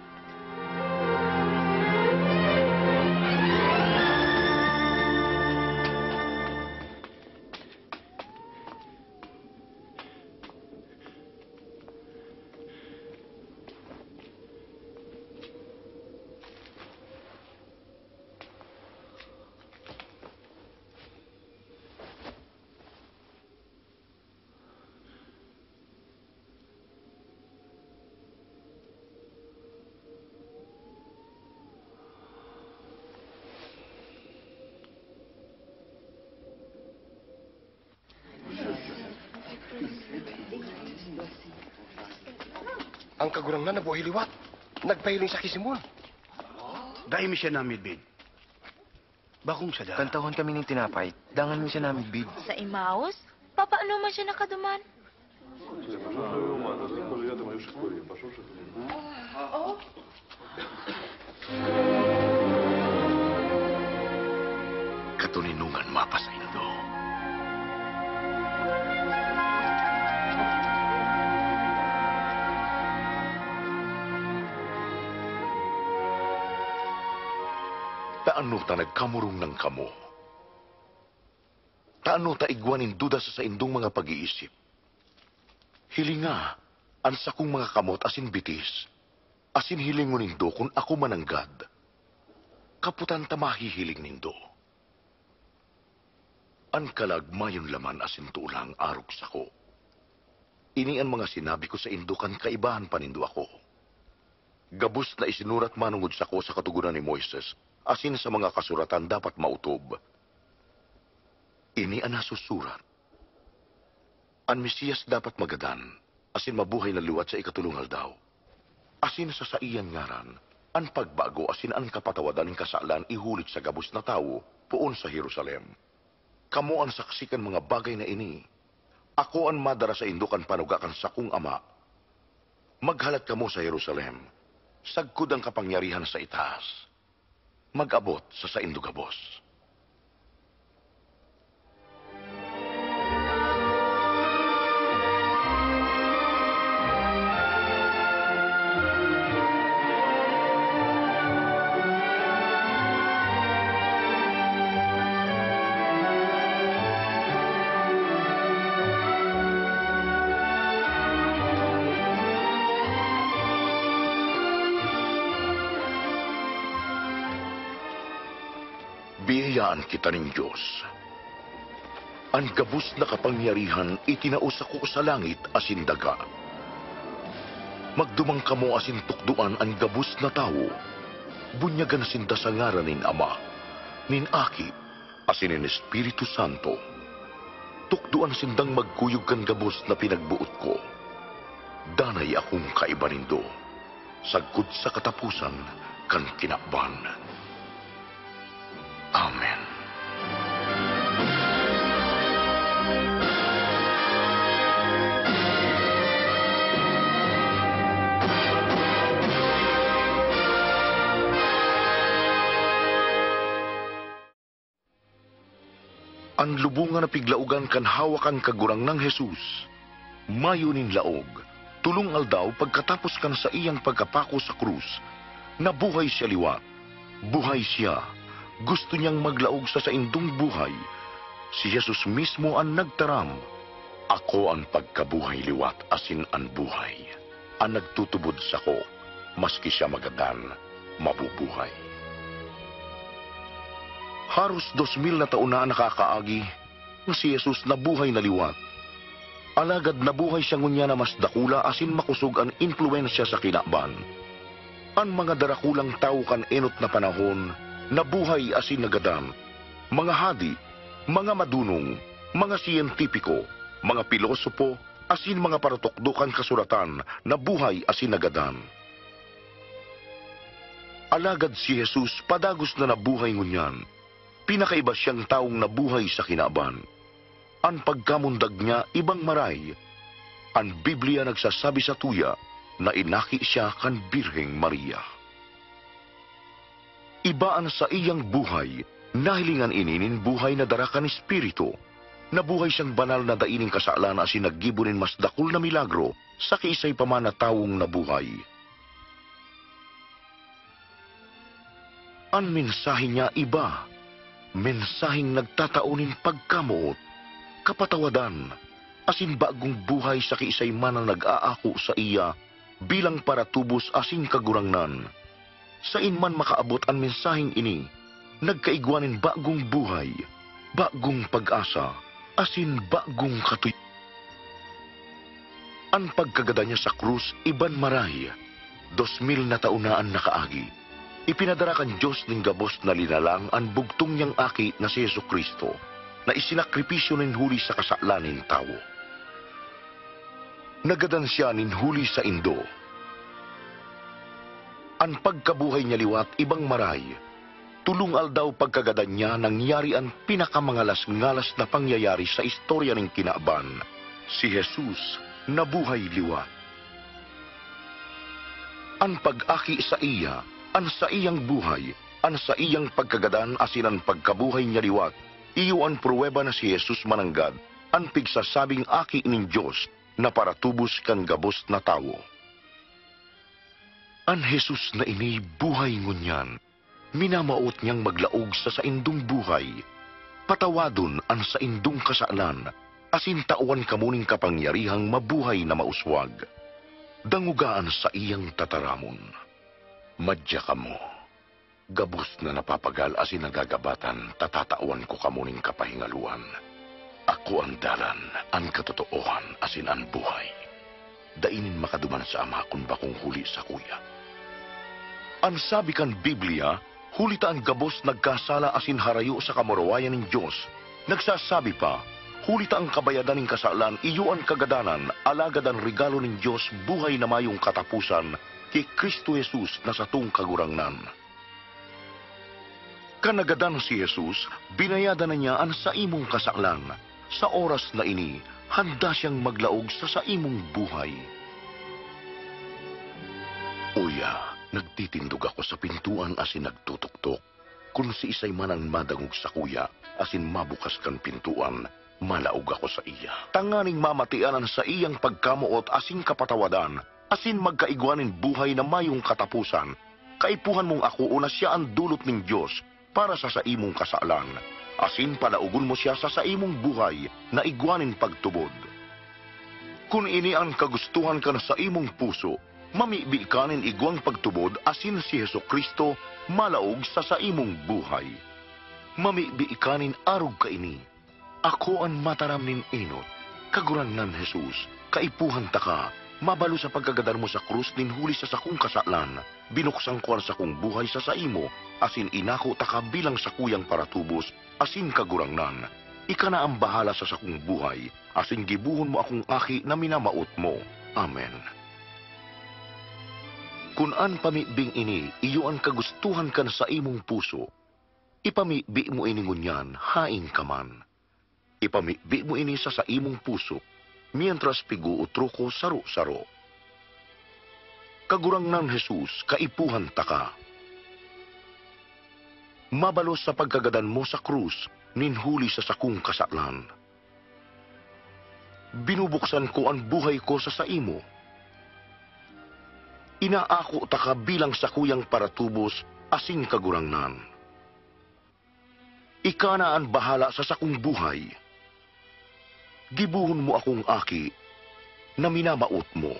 Ang kagurangnan na buhay liwat. Nagpahiling sa Kisimon. Dahil mi siya namidbid. Bakong siya da? Kantahon kami ng tinapay. Dangan mo siya namin, bid. Sa Emmaus? Papaano man siya nakaduman? Katuninungan mapa sa Indo. Taano ta nagkamurong ng kamo? Taano ta igwanin duda sa indong mga pag-iisip? Hilinga, ansa kong mga kamot asin bitis, asin hilingon nindo kung ako mananggad. Kaputan ta mahihiling nindo. An kalag mayon laman asin tulang arog sako. Ini ang mga sinabi ko sa indo kan kaibahan pa nindo ako. Gabus na isinurat manungod sako sa katugunan ni Moises, asin sa mga kasuratan dapat mautob. Ini ang nasusurat. Ang Mesiyas dapat magadan, asin mabuhay na liwat sa ikatulungal daw. Asin sa saiyan ngaran, ang pagbago asin ang kapatawadan ng kasalan ihulit sa gabus na tao puon sa Jerusalem. Kamo ang saksikan mga bagay na ini. Ako ang madara sa indukan panugakan sa kong ama. Maghalat kamo sa Jerusalem. Sagkod ang kapangyarihan sa itaas. Mag-abot sa indugabos. Biyayaan kita ng Diyos. Ang gabus na kapangyarihan itinaos ako sa langit asin daga. Magdumang kamo asin tukduan ang gabus na tao. Bunyagan sinda sa ngaran nin Ama, nin Aki, asin nin Espiritu Santo. Tukduan sindang magkuyog kan gabus na pinagbuot ko. Danay akong kaiba nindo. Sagkod sa katapusan kan kinakban. Amen. Ang lubungan na piglaugan kan hawakan kagurang ng Jesus. Mayunin laog, tulong aldaw pagkatapos kan sa iyang pagkapako sa krus, nabuhay siya liwat. Buhay siya. Gusto niyang maglaog sa saindong buhay. Si Jesus mismo ang nagtaram. Ako ang pagkabuhay liwat asin ang buhay. Ang nagtutubod sa ko, maski siya magadan, mabubuhay. Haros 2,000 na taon na nakakaagi, si Jesus nabuhay na liwat. Alagad nabuhay siya ngunya na mas dakula asin makusog ang impluensya sa kinakban. Ang mga darakulang tao kan enot na panahon, nabuhay asin nagadan. Mga hadi, mga madunong, mga siyentipiko, mga pilosopo, asin mga paratokdokan kasuratan, nabuhay asin nagadan. Alagad si Jesus padagos na nabuhay ngunyan. Pinakaiba siyang taong nabuhay sa kinaban. Ang pagkamundag niya ibang maray. Ang Biblia nagsasabi sa tuya na inaki siya kan Birheng Maria. Ibaan sa iyang buhay, nahilingan ininin buhay na darakan espiritu. Nabuhay siyang banal na daining kasalan asin naggibunin mas dakul na milagro sa kiisay pa man na tawong nabuhay. Ang mensahe niya iba. Mensaheng nagtataunin pagkamuot, kapatawadan, asin bagong buhay sa kiisay man ang nag-aako sa iya bilang para tubos asing kagurangnan. Sa inman makaabot ang mensaheng ini, nagkaigwanin bagong buhay, bagong pag-asa, asin bagong katuy. Ang pagkagada niya sa krus, iban maray, 2,000 na taon na ang nakaagi. Ipinadara kan Diyos ng gabos na linalang ang bugtong niyang aki na si Jesucristo, na isinakripisyo nin huli sa kasalanin tao. Nagadan siya nin huli sa indo. Ang pagkabuhay niya liwat ibang maray, Tulong aldaw pagkagadan niya nangyari ang pinakamangalas-ngalas na pangyayari sa istorya ng kinaaban. Si Jesus nabuhay liwat. Ang pag-aki sa iya, ang sa iyang buhay, ang sa iyang pagkagadan asin ang pagkabuhay niya liwat, iyo ang pruweba na si Jesus mananggad, ang pigsasabing aki ning Diyos na para tubos kan gabos na tao. Ang Jesus na ini buhay ngunyan, minamaot niyang maglaog sa saindong buhay, patawadon ang saindong kasalan, asin tauan kamuning kapangyarihang mabuhay na mauswag. Dangugaan sa iyang tataramon. Madya ka mo. Gabos na napapagal asin nagagabatan, tatatawan ko kamuning kapahingaluan. Ako ang dalan, ang katotoohan, asin ang buhay. Dainin makaduman sa ama kung bakong huli sa kuya. Ang sabi kan Biblia, hulita ang gabos nagkasala asin harayo sa kamurawayan ng Diyos. Nagsasabi pa, hulita ang kabayadan ng kasalan, iyo ang kagadanan, alagad ang regalo ng Diyos, buhay na mayong katapusan, kay Kristo Jesus na sa tung kagurangnan. Kanagadan si Jesus, binayadan na niya ang sa imong kasalan. Sa oras na ini, handa siyang maglaog sa imong buhay. Uya, nagtitindog ako sa pintuan asin nagtutuktok. Kung si isay man ang madangog sa kuya, asin mabukas kan pintuan, malaog ako sa iya. Tanganing mamatianan sa iyang pagkamuot asin kapatawadan, asin magkaigwanin buhay na mayong katapusan. Kaipuhan mong ako una siya ang dulot ng Diyos para sa imong kasalan. Asin palaugon mo siya sa imong buhay na igwanin pagtubod. Kung ini ang kagustuhan ka na sa imong puso, mamibi kanin igwang pagtubod asin si Hesus Kristo malaog sa imong buhay. Mamibi kanin arog ka ini. Ako ang mataram nin inot, kagurangnan Jesus, kaipuhan ta ka, mabalo sa pagkagadar mo sa krus nin huli sa sakong kasalan, binuksan ko ang sakong buhay sa imo, asin inako ta ka bilang sakuyang paratubos, asin kagurangnan. Ika na ang bahala sa sakong buhay, asin gibuhon mo akong aki na minamaot mo. Amen. Kun an pamibing ini, iyo ang kagustuhan kan sa imong puso, ipamibi mo ini ngunyan, haing kaman. Ipamibi mo ini sa imong puso, mientras piguutro ko saro-saro. Kagurangnan Jesus, kaipuhan ta ka. Mabalos sa pagkagadan mo sa krus, ninhuli sa sakong kasalan. Binubuksan ko ang buhay ko sa imo. Inaako ta ka bilang sakuyang paratubos, asing kagurangnan. Ika na ang bahala sa sakong buhay. Gibuhon mo akong aki na minamaot mo.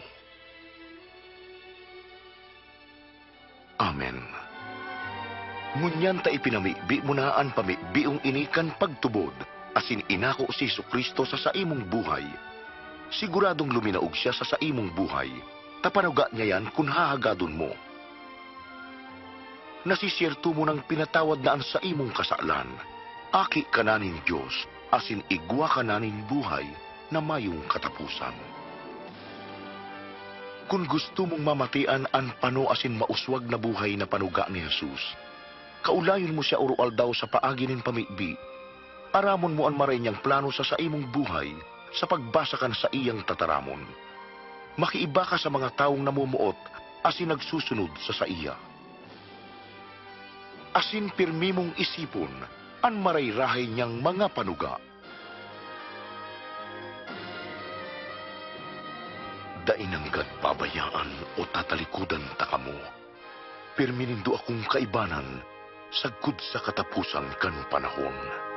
Amen. Ngunyan ta ipinamibi mo na ang pamibiong inikan pagtubod, asin inako si Jesucristo sa imong buhay. Siguradong luminaog siya sa imong buhay, tapanuga niya yan kung hahagadon mo. Nasisierto mo ng pinatawad na ang sa imong kasalan. Aki ka na nin Diyos, asin igwa ka na nin buhay na mayong katapusan. Kung gusto mong mamatian ang pano asin mauswag na buhay na panuga ni Jesus, kaulayon mo siya urual daw sa paagi nin pamibi. Aramon mo ang maray niyang plano sa imong buhay sa pagbasa kan sa iyang tataramon. Makiiba ka sa mga taong namumuot asin nagsusunod sa iya. Asin pirmi mong isipon ang maray-rahay niyang mga panuga. Dainanggad pabayaan o tatalikudan ta kamo. Pirminindo akong kaibanan, sagkod sa katapusan kan panahon.